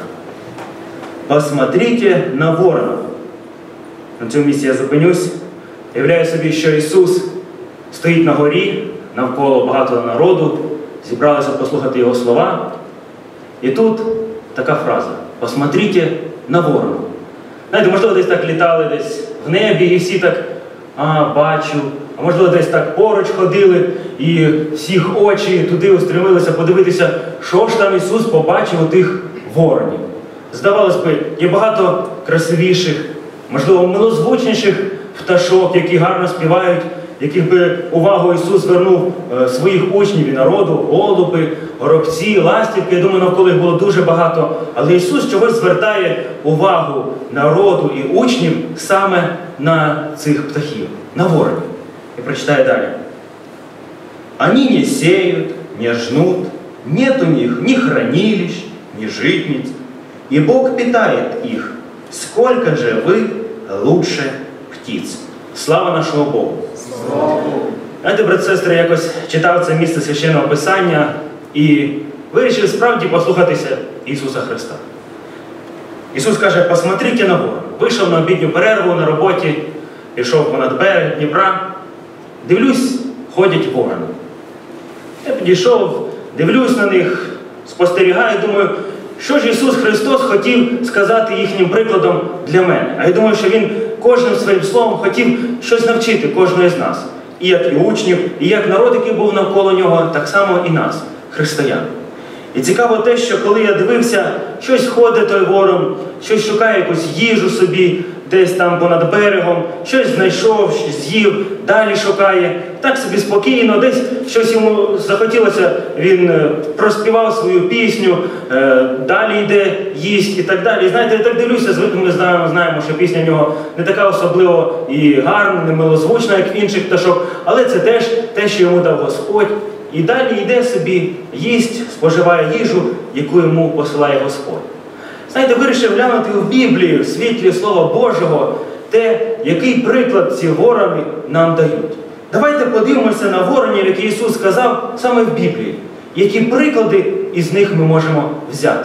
«Посмотрите на воронов». На цьому місці я зупинюсь. Уявляю собі, що Ісус стоїть на горі, навколо багато народу, зібралися послухати Його слова. І тут така фраза «Посмотрите на воронов». Знаєте, можливо, десь так літали десь в небі, і всі так «А, бачу». А можливо, десь так поруч ходили, і всіх очі туди устремилися подивитися, що ж там Ісус побачив у тих воронів. Здавалось би, є багато красивіших, можливо, милозвучніших пташок, які гарно співають, яких би увагу Ісус звернув е, своїх учнів і народу, голуби, горобці, ластівки. Я думаю, навколо їх було дуже багато. Але Ісус чогось звертає увагу народу і учнів саме на цих птахів, на воронів. І прочитаю далі. «Они не сеют, не жнут, нет у них ни хранилищ, ни житниц, и Бог питает их. Сколько же вы лучше птиц». Слава нашому Богу! Слава! Знаєте, брат, сестри, якось читав це місце Священного Писання і вирішив справді послухатися Ісуса Христа. Ісус каже, посмотрите на ворон. Вийшов на обідню перерву на роботі, пішов понад берег Дніпра. Дивлюсь, ходять ворони. Я підійшов, дивлюсь на них, спостерігаю, думаю, що ж Ісус Христос хотів сказати їхнім прикладом для мене. А я думаю, що Він кожним своїм словом хотів щось навчити кожного з нас. І як і учнів, і як народ, який був навколо нього, так само і нас, християн. І цікаво те, що коли я дивився, щось ходить той ворон, щось шукає якусь їжу собі, десь там понад берегом, щось знайшов, щось з'їв, далі шукає, так собі спокійно, десь щось йому захотілося, він проспівав свою пісню, далі йде, їсть і так далі. І знаєте, я так дивлюся, звикли ми знаємо, знаємо, що пісня в нього не така особливо і гарна, не милозвучна, як в інших пташок, але це теж те, що йому дав Господь. І далі йде собі, їсть, споживає їжу, яку йому посилає Господь. Знаєте, вирішив глянути в Біблію, в світлі Слова Божого, те, який приклад ці ворони нам дають. Давайте подивимося на воронів, які Ісус сказав саме в Біблії. Які приклади із них ми можемо взяти.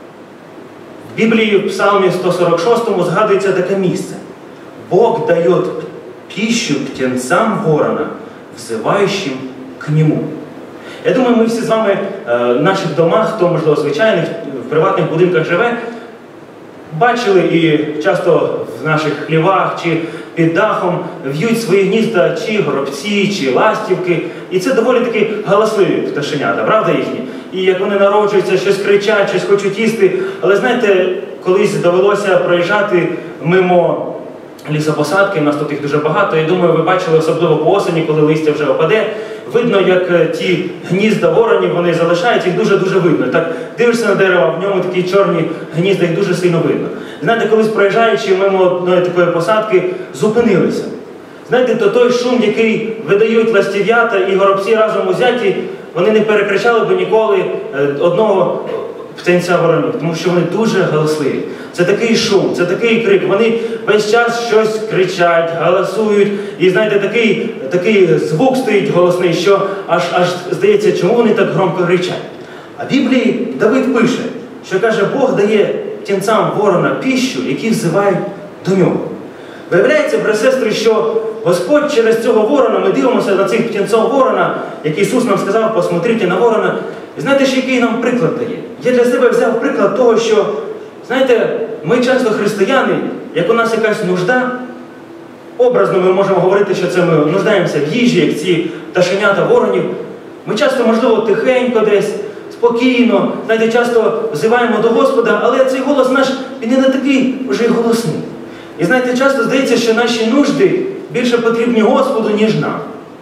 В Біблії в Псалмі сто сорок шостому згадується таке місце. «Бог дает пищу птенцам ворона, взывающим к нему». Я думаю, ми всі з вами в наших домах, хто, можливо, звичайних, в приватних будинках живе, бачили і часто в наших хлівах чи під дахом в'ють свої гнізда чи горобці, чи ластівки. І це доволі таки галасливі пташенята, правда їхні? І як вони народжуються, щось кричать, щось хочуть їсти. Але знаєте, колись довелося проїжджати мимо лісопосадки, у нас тут їх дуже багато, і думаю, ви бачили, особливо по осені, коли листя вже опаде, видно, як ті гнізда воронів, вони залишаються, їх дуже-дуже видно. Так дивишся на дерево, в ньому такі чорні гнізда, їх дуже сильно видно. Знаєте, колись проїжджаючи мимо одної такої посадки, зупинилися. Знаєте, то той шум, який видають ластів'ята і горобці разом узяті, вони не перекричали б ніколи одного птенця воронів, тому що вони дуже галасливі. Це такий шум, це такий крик. Вони весь час щось кричать, галасують. І знаєте, такий, такий звук стоїть голосний, що аж, аж здається, чому вони так громко кричать. А в Біблії Давид пише, що каже, Бог дає птенцям ворона піщу, які взивають до нього. Виявляється, брати сестри, що Господь через цього ворона, ми дивимося на цих птенців ворона, як Ісус нам сказав, посмотрите на ворона. І знаєте, що який нам приклад дає? Я для себе взяв приклад того, що, знаєте, ми часто християни, як у нас якась нужда, образно ми можемо говорити, що це ми нуждаємося в їжі, як ці пташенята воронів. Ми часто, можливо, тихенько десь, спокійно, знаєте, часто взиваємо до Господа, але цей голос наш, він не такий вже й голосний. І знаєте, часто здається, що наші нужди більше потрібні Господу, ніж нам.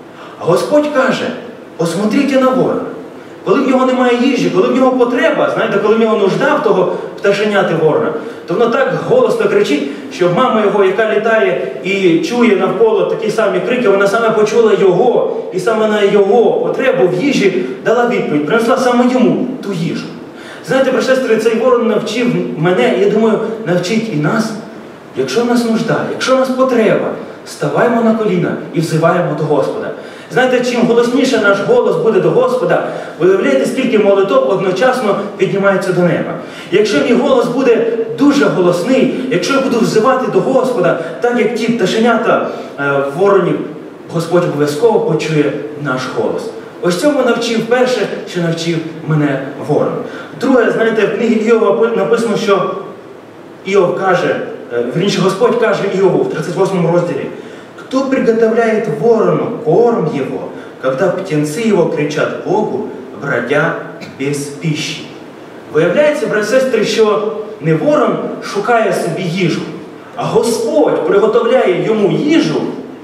А Господь каже, посмотрите на ворона. Коли в нього немає їжі, коли в нього потреба, знаєте, коли в нього нужда в того пташеняти ворона, то воно так голосно кричить, що мама його, яка літає і чує навколо такі самі крики, вона саме почула його, і саме на його потребу в їжі дала відповідь, принесла саме йому ту їжу. Знаєте, брати сестри, цей ворон навчив мене, і я думаю, навчить і нас. Якщо в нас нужда, якщо в нас потреба, ставаємо на коліна і взиваємо до Господа. Знаєте, чим голосніше наш голос буде до Господа, ви уявляєте, скільки молитов одночасно піднімається до неба. Якщо мій голос буде дуже голосний, якщо я буду взивати до Господа, так як ті пташенята е, воронів, Господь обов'язково почує наш голос. Ось цьому навчив перше, що навчив мене ворон. Друге, знаєте, в книгі Іова написано, що Іов каже, верніше, Господь каже Иову в тридцать восьмом розділі: «Кто приготовляет ворону корм его, когда птенцы его кричат Богу, бродя без пищи?» Виявляється, брати сестри, що не ворон шукає собі їжу, а Господь приготовляє йому їжу,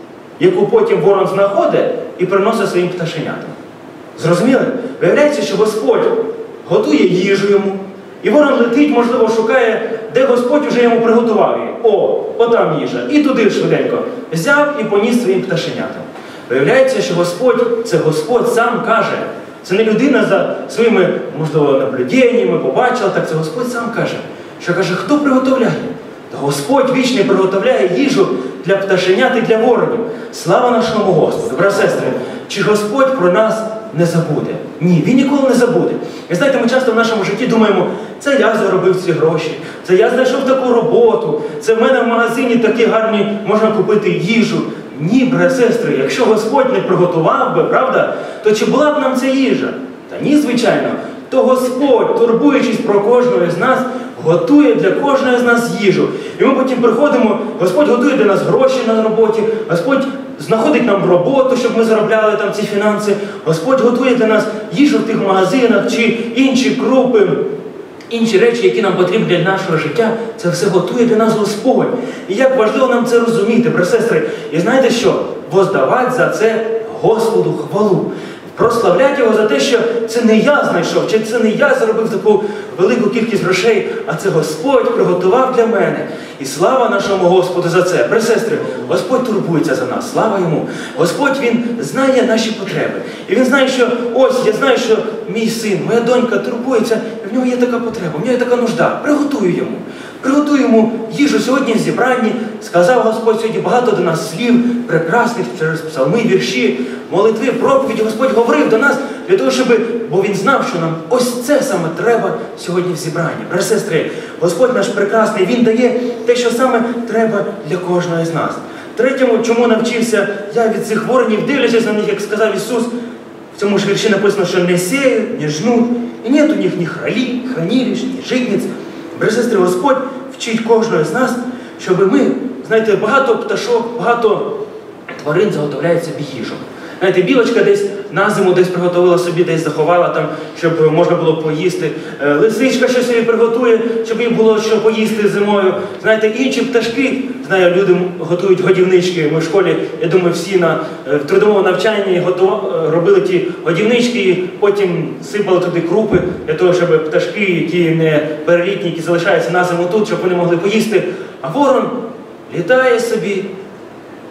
яку потім ворон знаходить і приносить своїм пташенятам. Зрозуміли? Виявляється, що Господь готує їжу йому, і ворон летить, можливо, шукає, де Господь уже йому приготував її. О, отам їжа. І туди швиденько взяв і поніс своїм пташенятам. Виявляється, що Господь, це Господь сам каже. Це не людина за своїми, можливо, наблюденнями, побачила, так це Господь сам каже. Що каже, хто приготовляє? Та Господь вічний приготовляє їжу для пташенят і для воронів. Слава нашому Господу! Брати сестри, чи Господь про нас не забуде? Ні, Він ніколи не забуде. І знаєте, ми часто в нашому житті думаємо, це я заробив ці гроші, це я знайшов таку роботу, це в мене в магазині такі гарні, можна купити їжу. Ні, брати сестри, якщо Господь не приготував би, правда, то чи була б нам ця їжа? Та ні, звичайно. То Господь, турбуючись про кожного з нас, готує для кожного з нас їжу. І ми потім приходимо, Господь готує для нас гроші на роботі, Господь знаходить нам роботу, щоб ми заробляли там ці фінанси, Господь готує для нас їжу в тих магазинах чи інші крупи, інші речі, які нам потрібні для нашого життя, це все готує для нас Господь. І як важливо нам це розуміти, брати сестри. І знаєте що? Воздавати за це Господу хвалу. Прославляти Його за те, що це не я знайшов, чи це не я заробив таку велику кількість грошей, а це Господь приготував для мене. І слава нашому Господу за це. Брати сестри, Господь турбується за нас, слава Йому. Господь, Він знає наші потреби. І Він знає, що ось, я знаю, що мій син, моя донька турбується, і в нього є така потреба, в нього є така нужда. Приготую йому. Приготуй йому їжу сьогодні в зібранні. Сказав Господь сьогодні багато до нас слів, прекрасних через псалми, вірші, молитви, проповіді. Господь говорив до нас для того, щоб, бо Він знав, що нам ось це саме треба сьогодні в зібранні. Брати сестри, Господь наш прекрасний, Він дає те, що саме треба для кожного з нас. Третьому, чому навчився я від цих воронів, дивлячись на них, як сказав Ісус, в цьому ж вірші написано, що не сіють, не жнуть, і нет у них ні хралі, хранилищ, ні житниць. Брати сестри, Господь вчить кожного з нас, щоб ми, знаєте, багато пташок, багато тварин заготовляють собі їжу. Знаєте, білочка десь на зиму десь приготувала собі, десь заховала там, щоб можна було поїсти. Лисичка щось собі приготує, щоб їм було що поїсти зимою. Знаєте, інші пташки, знаю, люди готують годівнички. Ми в школі, я думаю, всі на в трудовому навчанні готували, робили ті годівнички і потім сипали туди крупи для того, щоб пташки, які не перелітні, які залишаються на зиму тут, щоб вони могли поїсти. А ворон літає собі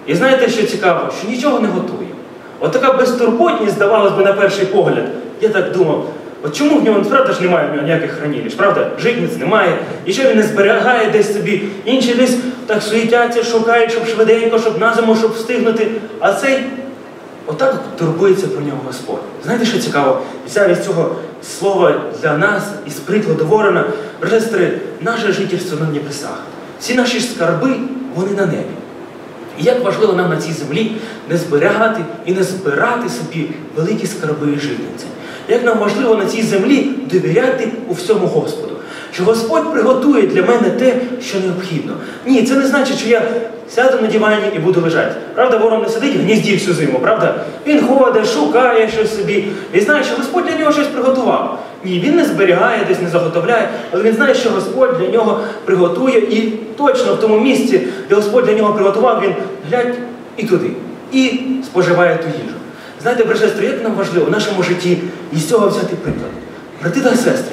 І знаєте, що цікаво? Що нічого не готує. От така безтурботність, здавалось би, на перший погляд. Я так думав, от чому в нього, правда ж, немає в нього ніяких хранилищ, правда? Житниць немає, і що він не зберігає десь собі. Інші десь так суетяться, шукають, щоб швиденько, щоб на зиму, щоб встигнути. А цей отак турбується про нього Господь. Знаєте, що цікаво? Взяв із цього слова для нас, із прикладу ворона, сестри, наше жительство на небесах. Всі наші скарби, вони на небі. І як важливо нам на цій землі не зберігати і не збирати собі великі скарби і житниці. Як нам важливо на цій землі довіряти у всьому Господу. Що Господь приготує для мене те, що необхідно. Ні, це не значить, що я сяду на дивані і буду лежати. Правда, ворон не сидить в гнізді всю зиму, правда? Він ходить, шукає щось собі. І знає, що Господь для нього щось приготував. Ні, він не зберігає, десь не заготовляє, але він знає, що Господь для нього приготує. І точно в тому місці, де Господь для нього приготував, він глядь і туди. І споживає ту їжу. Знаєте, брати, сестри, як нам важливо в нашому житті із цього взяти приклад. Брати та сестри,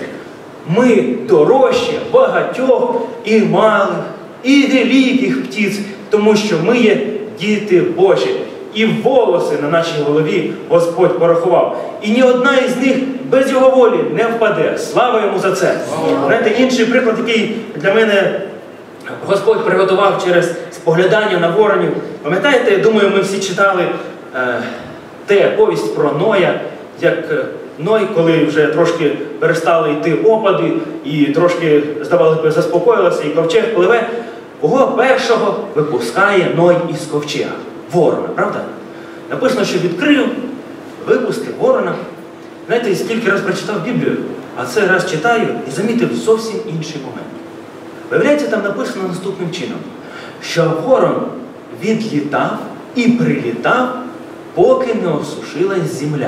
ми дорожчі багатьох і малих, і великих птиць, тому що ми є діти Божі. І волоси на нашій голові Господь порахував. І ні одна із них без його волі не впаде. Слава йому за це. Знаєте, інший приклад, який для мене Господь приготував через споглядання на воронів. Пам'ятаєте, я думаю, ми всі читали е, те повість про Ноя, як Ной, коли вже трошки перестали йти опади, і трошки, здавалося б, заспокоїлося, і ковчег пливе, кого першого випускає Ной із ковчега? Ворона, правда? Написано, що відкрив, випустив ворона. Знаєте, я скільки раз прочитав Біблію, а це раз читаю і замітив зовсім інший момент. Виявляється, там написано наступним чином, що ворон відлітав і прилітав, поки не осушилась земля.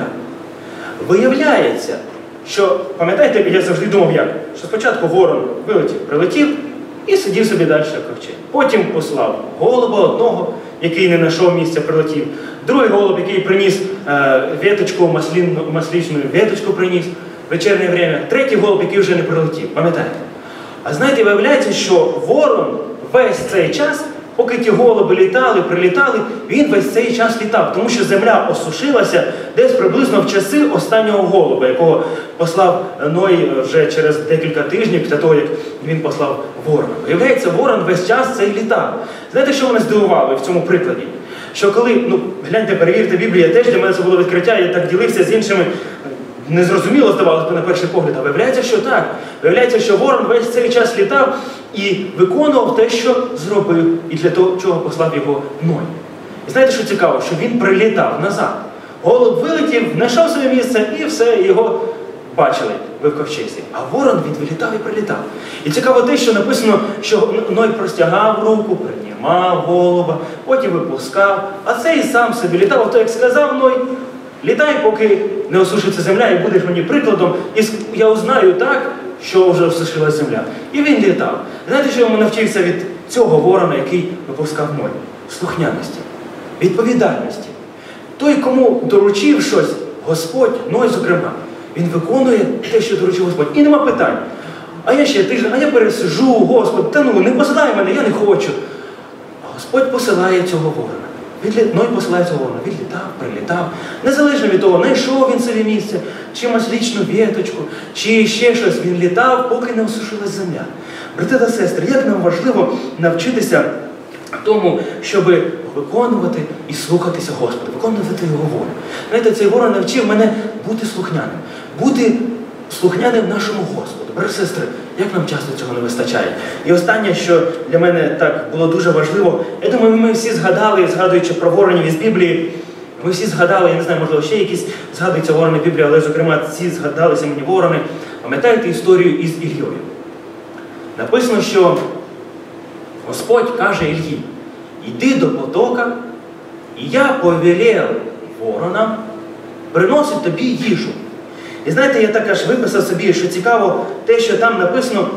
Виявляється, що, пам'ятаєте, я завжди думав як, що спочатку ворон вилетів, прилетів і сидів собі далі в ковчегі. Потім послав голуба одного, який не знайшов місця, прилетів. Другий голуб, який приніс е, веточку, маслін, масличну веточку приніс в вечірнє время. Третій голуб, який вже не прилетів, пам'ятаєте? А знаєте, виявляється, що ворон весь цей час, поки ті голуби літали, прилітали, він весь цей час літав, тому що земля осушилася десь приблизно в часи останнього голуба, якого послав Ной вже через декілька тижнів після того, як він послав ворона. Виявляється, ворон весь час цей літав. Знаєте, що мене здивувало в цьому прикладі? Що коли, ну, гляньте, перевірте Біблію, теж для мене це було відкриття, я так ділився з іншими, незрозуміло здавалося на перший погляд, а виявляється, що так. Виявляється, що ворон весь цей час літав і виконував те, що зробив, і для того, чого послав його Ной. І знаєте, що цікаво? Що він прилітав назад. Голуб вилетів, знайшов своє місце і все, його бачили ви в ковчезі. А ворон він вилітав і прилітав. І цікаво те, що написано, що Ной простягав руку, приймав голуба, потім випускав, а цей сам собі літав. А то, як сказав Ной, літай, поки не осушиться земля, і будеш мені прикладом, і я узнаю так, що вже осушилась земля. І він літав. Знаєте, що я навчився від цього ворона, який випускав Ной? Слухняності, відповідальності. Той, кому доручив щось Господь, Ной, зокрема, він виконує те, що доручив Господь. І нема питань. А я ще тиждень, а я пересижу, Господь, та ну, не посилай мене, я не хочу. А Господь посилає цього ворона. Відлі... Ной посилає цього ворона. Відлітав, прилітав. Незалежно від того, знайшов він собі місце, чи маслічну віточку, чи ще щось. Він літав, поки не осушилась земля. Брати та сестри, як нам важливо навчитися тому, щоб виконувати і слухатися Господа, виконувати Його волю. Знаєте, цей ворон навчив мене бути слухняним, бути слухняним нашому Господу. Брати та сестри, як нам часто цього не вистачає. І останнє, що для мене так було дуже важливо, я думаю, ми всі згадали, згадуючи про воронів із Біблії, ми всі згадали, я не знаю, можливо, ще якісь згадуються ворони Біблії, але, зокрема, ці згадалися мені ворони. Пам'ятаєте історію із Іллею? Написано, що Господь каже Іллі: «Іди до потока, і я повелів воронам приносить тобі їжу». І знаєте, я так аж виписав собі, що цікаво те, що там написано,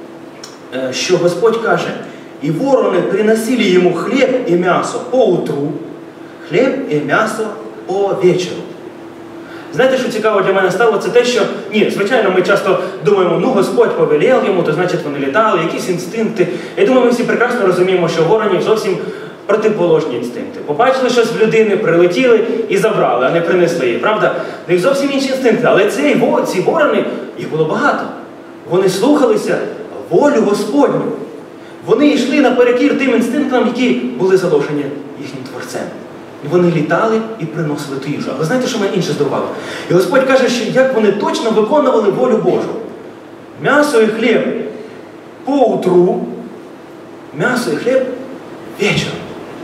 що Господь каже: «І ворони приносили йому хліб і м'ясо по утру, хліб і м'ясо по вечору». Знаєте, що цікаво для мене стало? Це те, що, ні, звичайно, ми часто думаємо, ну, Господь повелів йому, то значить вони літали, якісь інстинкти. Я думаю, ми всі прекрасно розуміємо, що воронів зовсім протиположні інстинкти. Побачили щось в людини, прилетіли і забрали, а не принесли її, правда? У них зовсім інші інстинкти, але ці, ці ворони, їх було багато. Вони слухалися волю Господню. Вони йшли наперекір тим інстинктам, які були заложені їхнім Творцем. І вони літали і приносили ту їжу. Але знаєте, що мене інше здивувало? І Господь каже, що як вони точно виконували волю Божу. М'ясо і хліб поутру, м'ясо і хліб вечором.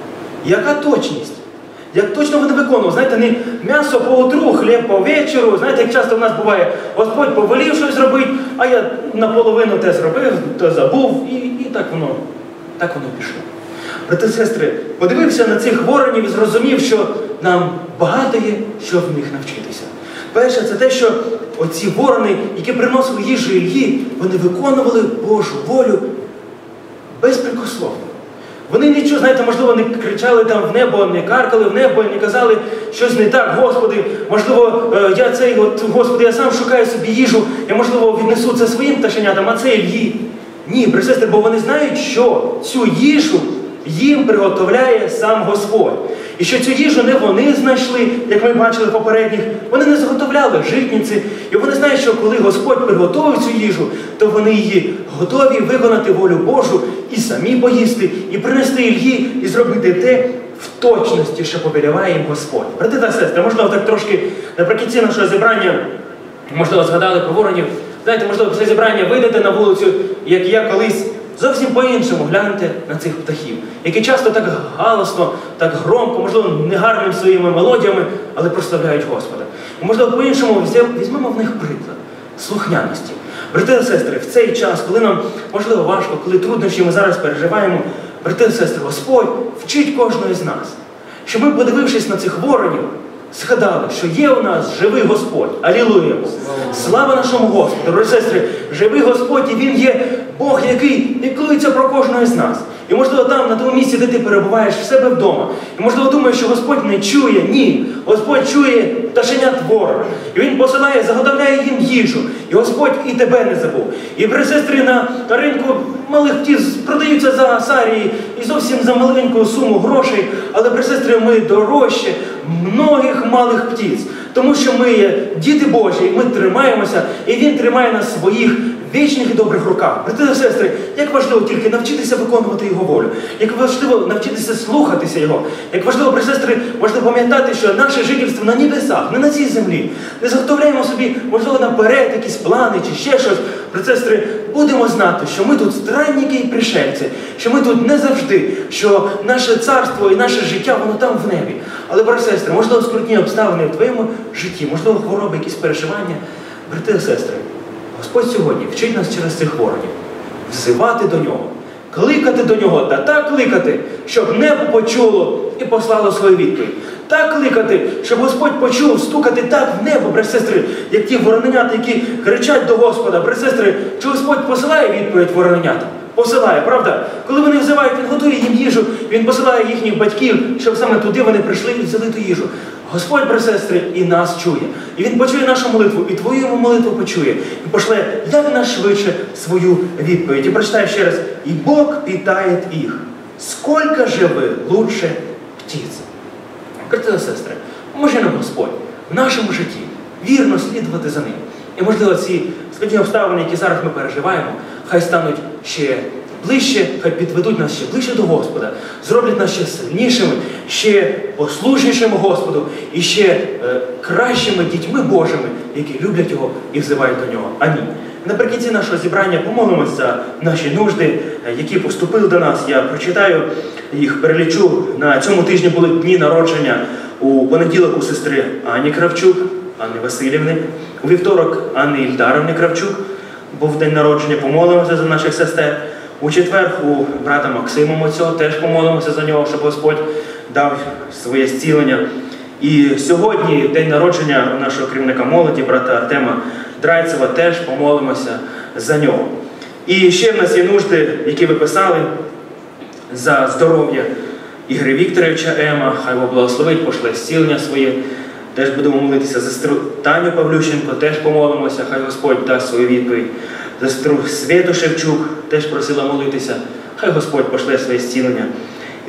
Яка точність? Як точно вони виконували? Знаєте, не м'ясо поутру, хліб по вечору. Знаєте, як часто в нас буває, Господь повелів щось зробити, а я наполовину те зробив, то забув, і, і так воно, так воно пішло. Брати і сестри, подивився на цих воронів і зрозумів, що нам багато є, що в них навчитися. Перше, це те, що оці ворони, які приносили їжу Іллі, вони виконували Божу волю безпрекословно. Вони нічого, знаєте, можливо, не кричали там в небо, не каркали в небо, не казали щось не так, Господи, можливо, я цей, от, Господи, я сам шукаю собі їжу, я, можливо, віднесу це своїм пташенятам, а це Іллі. Ні, брати і сестри, бо вони знають, що цю їжу їм приготовляє сам Господь. І що цю їжу не вони знайшли, як ми бачили попередніх, вони не заготовляли житниці. І вони знають, що коли Господь приготовив цю їжу, то вони її готові виконати волю Божу і самі поїсти, і принести Іллі, і зробити те в точності, що повеліває їм Господь. Брати та сестри, можливо, так трошки наприкінці нашого зібрання, можливо, згадали про воронів. Знаєте, можливо, після зібрання вийдете на вулицю, як я колись, зовсім по-іншому гляньте на цих птахів, які часто так галасно, так громко, можливо, негарними своїми мелодіями, але прославляють Господа. І, можливо, по-іншому візьмемо в них приклад слухняності. Брати та сестри, в цей час, коли нам, можливо, важко, коли труднощі ми зараз переживаємо, брати та сестри, Господь вчить кожного з нас, щоб ми, подивившись на цих воронів, згадали, що є у нас живий Господь. Алілуя! Слава нашому Господу! Брати і сестри, живий Господь, і Він є Бог, який піклується про кожного з нас. І, можливо, там, на тому місці, де ти перебуваєш, в себе вдома. І, можливо, думаєш, що Господь не чує. Ні. Господь чує пташенят ворога. І Він посилає, заготовляє їм їжу. І Господь і тебе не забув. І, брати і сестри, на ринку малих птиць продаються за сарії і зовсім за маленьку суму грошей. Але, брати і сестри, ми дорожче многих малих птиць. Тому що ми є діти Божі, і ми тримаємося, і Він тримає нас в своїх вічних і добрих руках. Брати та сестри, як важливо тільки навчитися виконувати Його волю, як важливо навчитися слухатися Його, як важливо, брати сестри, важливо пам'ятати, що наше жительство на небесах, не на цій землі. Не заготовляємо собі, можливо, наперед якісь плани чи ще щось. Брати сестри, будемо знати, що ми тут странники і пришельці, що ми тут не завжди, що наше царство і наше життя, воно там в небі. Але, брати сестри, можливо, скрутні обставини в твоєму житті, можливо, хвороби, якісь переживання. Брати та сестри, Господь сьогодні вчить нас через цих воронів взивати до Нього, кликати до Нього, та так кликати, щоб небо почуло і послало свою відповідь. Так кликати, щоб Господь почув, стукати так в небо, брати сестри, як ті вороненята, які кричать до Господа. Брати сестри, чи Господь посилає відповідь вороненятам? Посилає, правда? Коли вони взивають, Він готує їм їжу, Він посилає їхніх батьків, щоб саме туди вони прийшли і взяли ту їжу. Господь, брати сестри, і нас чує. І Він почує нашу молитву, і твою молитву почує. І пошле якнайшвидше свою відповідь. І прочитаю ще раз. «І Бог питає їх, сколько же ви лучше птиць». Брати та сестри, може нам Господь в нашому житті вірно слідувати за Ним. І, можливо, ці складні обставини, які зараз ми переживаємо, хай стануть ще ближче, хай підведуть нас ще ближче до Господа, зроблять нас ще сильнішими, ще послушнішими Господу і ще е, кращими дітьми Божими, які люблять Його і взивають до Нього. Амінь. Наприкінці нашого зібрання помолимося за наші нужди, які поступили до нас. Я прочитаю їх, перелічу. На цьому тижні були дні народження. У понеділок у сестри Ані Кравчук, Анни Васильівни. У вівторок Анни Ільдаровни Кравчук був день народження, помолимося за наших сестер. У четвер у брата Максима Моцьо теж помолимося за нього, щоб Господь дав своє зцілення. І сьогодні день народження у нашого керівника молоді, брата Артема Драйцева, теж помолимося за нього. І ще в нас є нужди, які ви писали, за здоров'я Ігоря Вікторовича Ема, хай його благословить, пошле зцілення своє. Теж будемо молитися за сестру Таню Павлющенко, теж помолимося, хай Господь дасть свою відповідь. За сестру Свєту Шевчук теж просила молитися, хай Господь пошле своє зцілення.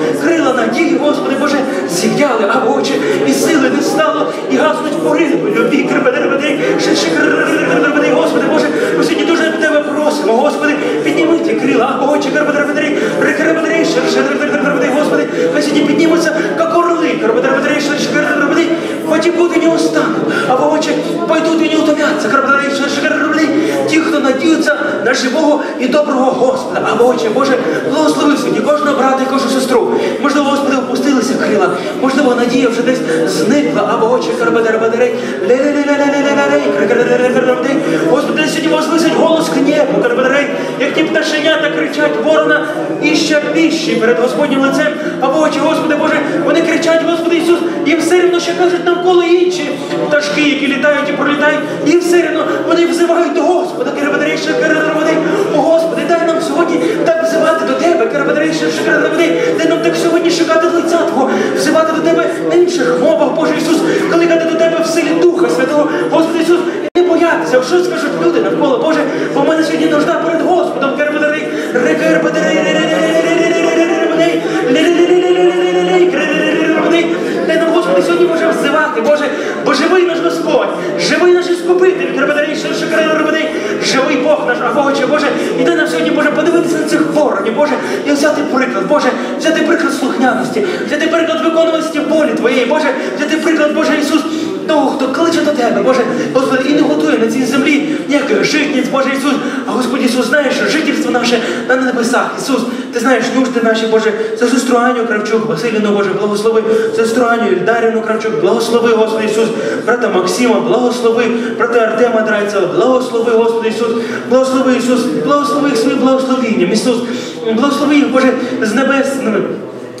крила надії, Господи Боже, зів'яли, а очі, і сили не стало, і гаснуть пориви любві, крепедербедей, шишикребедей, Господи Боже, ми сьогодні дуже Тебе просимо, Господи, підніми ті крила, а очі, крепедербедей, крепедербедей, шишикребедей, Господи, хай сьогодні піднімуться, як орли, крепедербедей, шишикребедей, потекут и не устанут, а в очи пойдут и не утомятся, крепедербедей, шишикребедей, ті, хто надіються на живого і доброго Господа, а в очі, Боже, благослови сьогодні кожного брата і кожну сестру. Можливо, Господи, опустилися крила, можливо, надія вже десь зникла, а в очі, крепедербедей, Господи, сьогодні возвисить голос к небу, крепедербедей, як ті пташенята кричать ворона, іще піщі перед Господнім лицем, а в очі, Господи Боже, вони кричать, Господи Ісус, їм все рівно, що кажуть навколо інші пташки, які літають і пролітають, їм все рівно, вони взивають до Господа, крепедербедей, шишикребедей, о Господи, дай нам сьогодні так взивати до Тебе, крепедербедей, шишикребедей, дай нам так сьогодні шукати лиця Твого, взивати до Тебе на інших мовах, Боже Ісус, кликати до Тебе в силі Духа Святого, Господи Ісус, не боятися, що скажуть люди навколо, Боже, бо в мене сьогодні нужда перед Господом, крепедербедей, дай нам, Господи, сьогодні може взивати, Боже, бо живий наш Господь, живий наш Іскупитель, крепедербедей, шишикребедей, живий Бог наш, а Боже, Боже, і дай нам сьогодні, Боже, подивитися на цих воронів, Боже, і взяти приклад, Боже, взяти приклад слухняності, взяти приклад виконуваності волі Твоєї, Боже, взяти приклад, Боже Ісус, того, хто кличе до Тебе, Боже, Господи, і не готує на цій землі ніяких житниць, Боже Ісус, а Господь Ісус, знаєш, що жительство наше на небесах, Ісус, Ти знаєш нужди наші, Боже, за сестру Аню Кравчук, Василіну, Боже, благослови, за сестру Аню Ільдарівну Кравчук, благослови, Господи Ісус, брата Максима, благослови, брата Артема Драйцева, благослови, Господи Ісус, благослови, Ісус, благослови їх своїм благословінням, Ісус, благослови їх, Боже, з небесними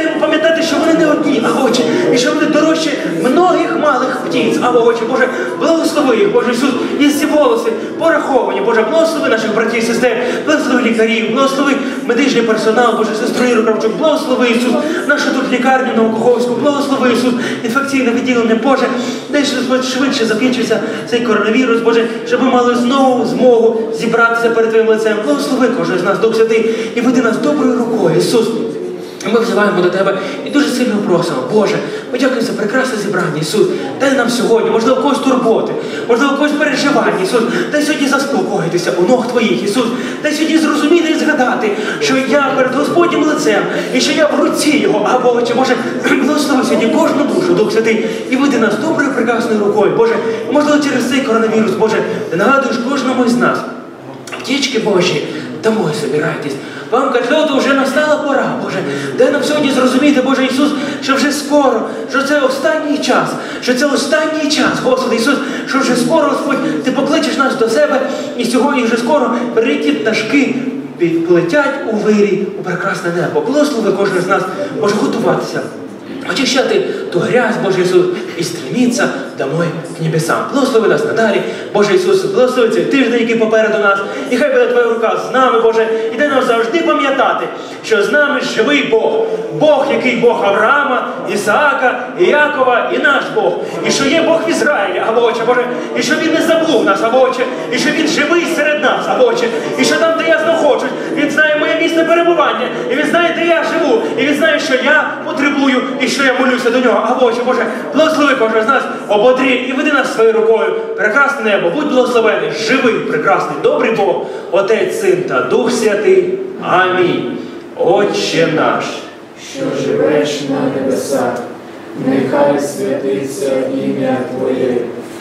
дай йому пам'ятати, що вони не одні, а Отче, і що вони дорожчі многих малих птиць, а Отче, Боже, благослови їх, Боже Ісус, і ці волоси пораховані, Боже, благослови наших братів і сестер, благослови лікарів, благослови медичний персонал, Боже, сестру Іру Кравчук, благослови Ісус, нашу тут лікарню Новокуховську, благослови Ісус, інфекційне відділення, Боже, дай швидше закінчився цей коронавірус, Боже, щоб ми мали знову змогу зібратися перед Твоїм лицем. Благослови кожен з нас, Дух Святий, і веди нас доброю рукою, Ісус. Ми взиваємо до Тебе і дуже сильно просимо, Боже, ми дякуємо за прекрасне зібрання, Ісус. Дай нам сьогодні, можливо, в когось турботи, можливо, в когось переживання, Ісус. Дай сьогодні заспокоїтися у ног Твоїх, Ісус. Дай сьогодні зрозуміти і згадати, що я перед Господнім лицем, і що я в руці Його, а Боже, Боже, благослови сьогодні кожну душу, Дух Святий, і веди нас доброю, прекрасною рукою, Боже. Можливо, через цей коронавірус, Боже, Ти нагадуєш кожному із нас. Птічки Божі, домой собирайтесь. Вам котлету вже настала пора, Боже. Дай нам сьогодні зрозуміти, Боже Ісус, що вже скоро, що це останній час, що це останній час, Господи Ісус, що вже скоро, Господь, Ти покличеш нас до себе, і сьогодні вже скоро прилетять пташки, полетять у вирій, у прекрасне небо. Благослови кожен з нас, Боже, готуватися, очищати ту грязь, Боже Ісус, і стремиться домой к небесам. Благослови нас надалі, Боже Ісус, благослови цей тиждень, який попереду нас, і хай буде Твоя рука з нами, Боже, і дай нам завжди пам'ятати, що з нами живий Бог, Бог, який Бог Авраама, Ісаака, і Якова, і наш Бог, і що є Бог в Ізраїлі, а Отче, Боже, і що Він не забув нас, а Отче, і що Він живий серед нас, а Отче, і що там, де я знаходжусь, Він знає моє місце перебування, і Він знає, де я живу, і Він знає, що я потребую, і що я молюся до Нього, а Отче, Боже, благослови кожен з нас, ободрі і веди нас своєю рукою. Прекрасне небо, будь благословений, живий, прекрасний, добрий Бог, Отець, Син та Дух Святий. Амінь. Отче наш, що живеш на небесах, нехай святиться ім'я Твоє,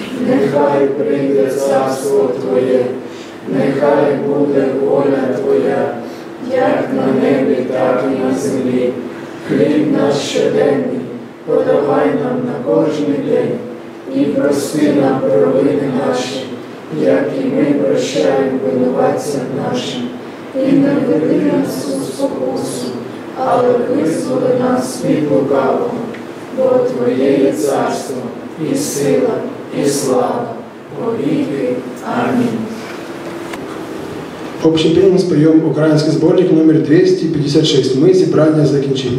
нехай прийде царство Твоє, нехай буде воля Твоя, як на небі, так і на землі. Хліб наш щоденний подавай нам на кожний день, і прости нам провини наші, як і ми прощаємо винуватцям нашим. І не веди нас у спокусу, але визволи нас від лукавого, бо Твоє є царство, і сила, і слава, повіки. Амінь. Общепением споем украинский сборник номер двести пятьдесят шесть. Мы собрание закінчили.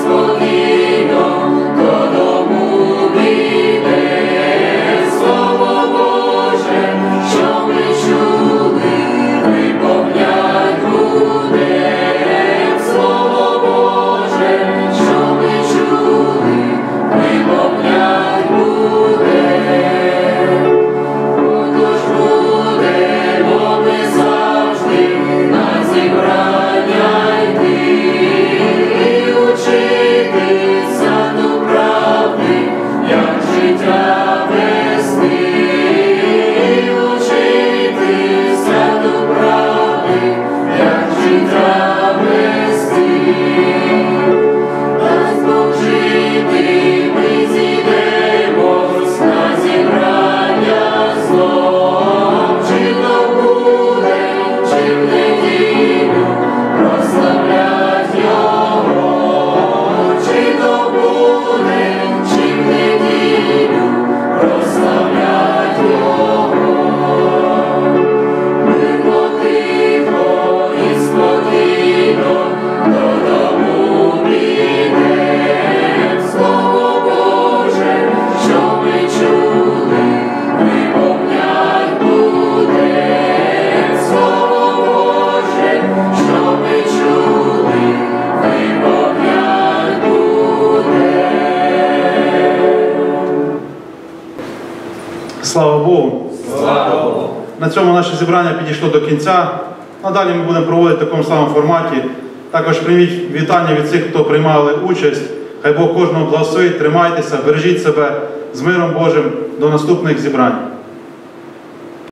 Слово Слава Богу! Слава Богу! На цьому наше зібрання підійшло до кінця. Надалі ми будемо проводити в такому самому форматі. Також прийміть вітання від цих, хто приймали участь. Хай Бог кожного благословить, тримайтеся, бережіть себе з миром Божим до наступних зібрань.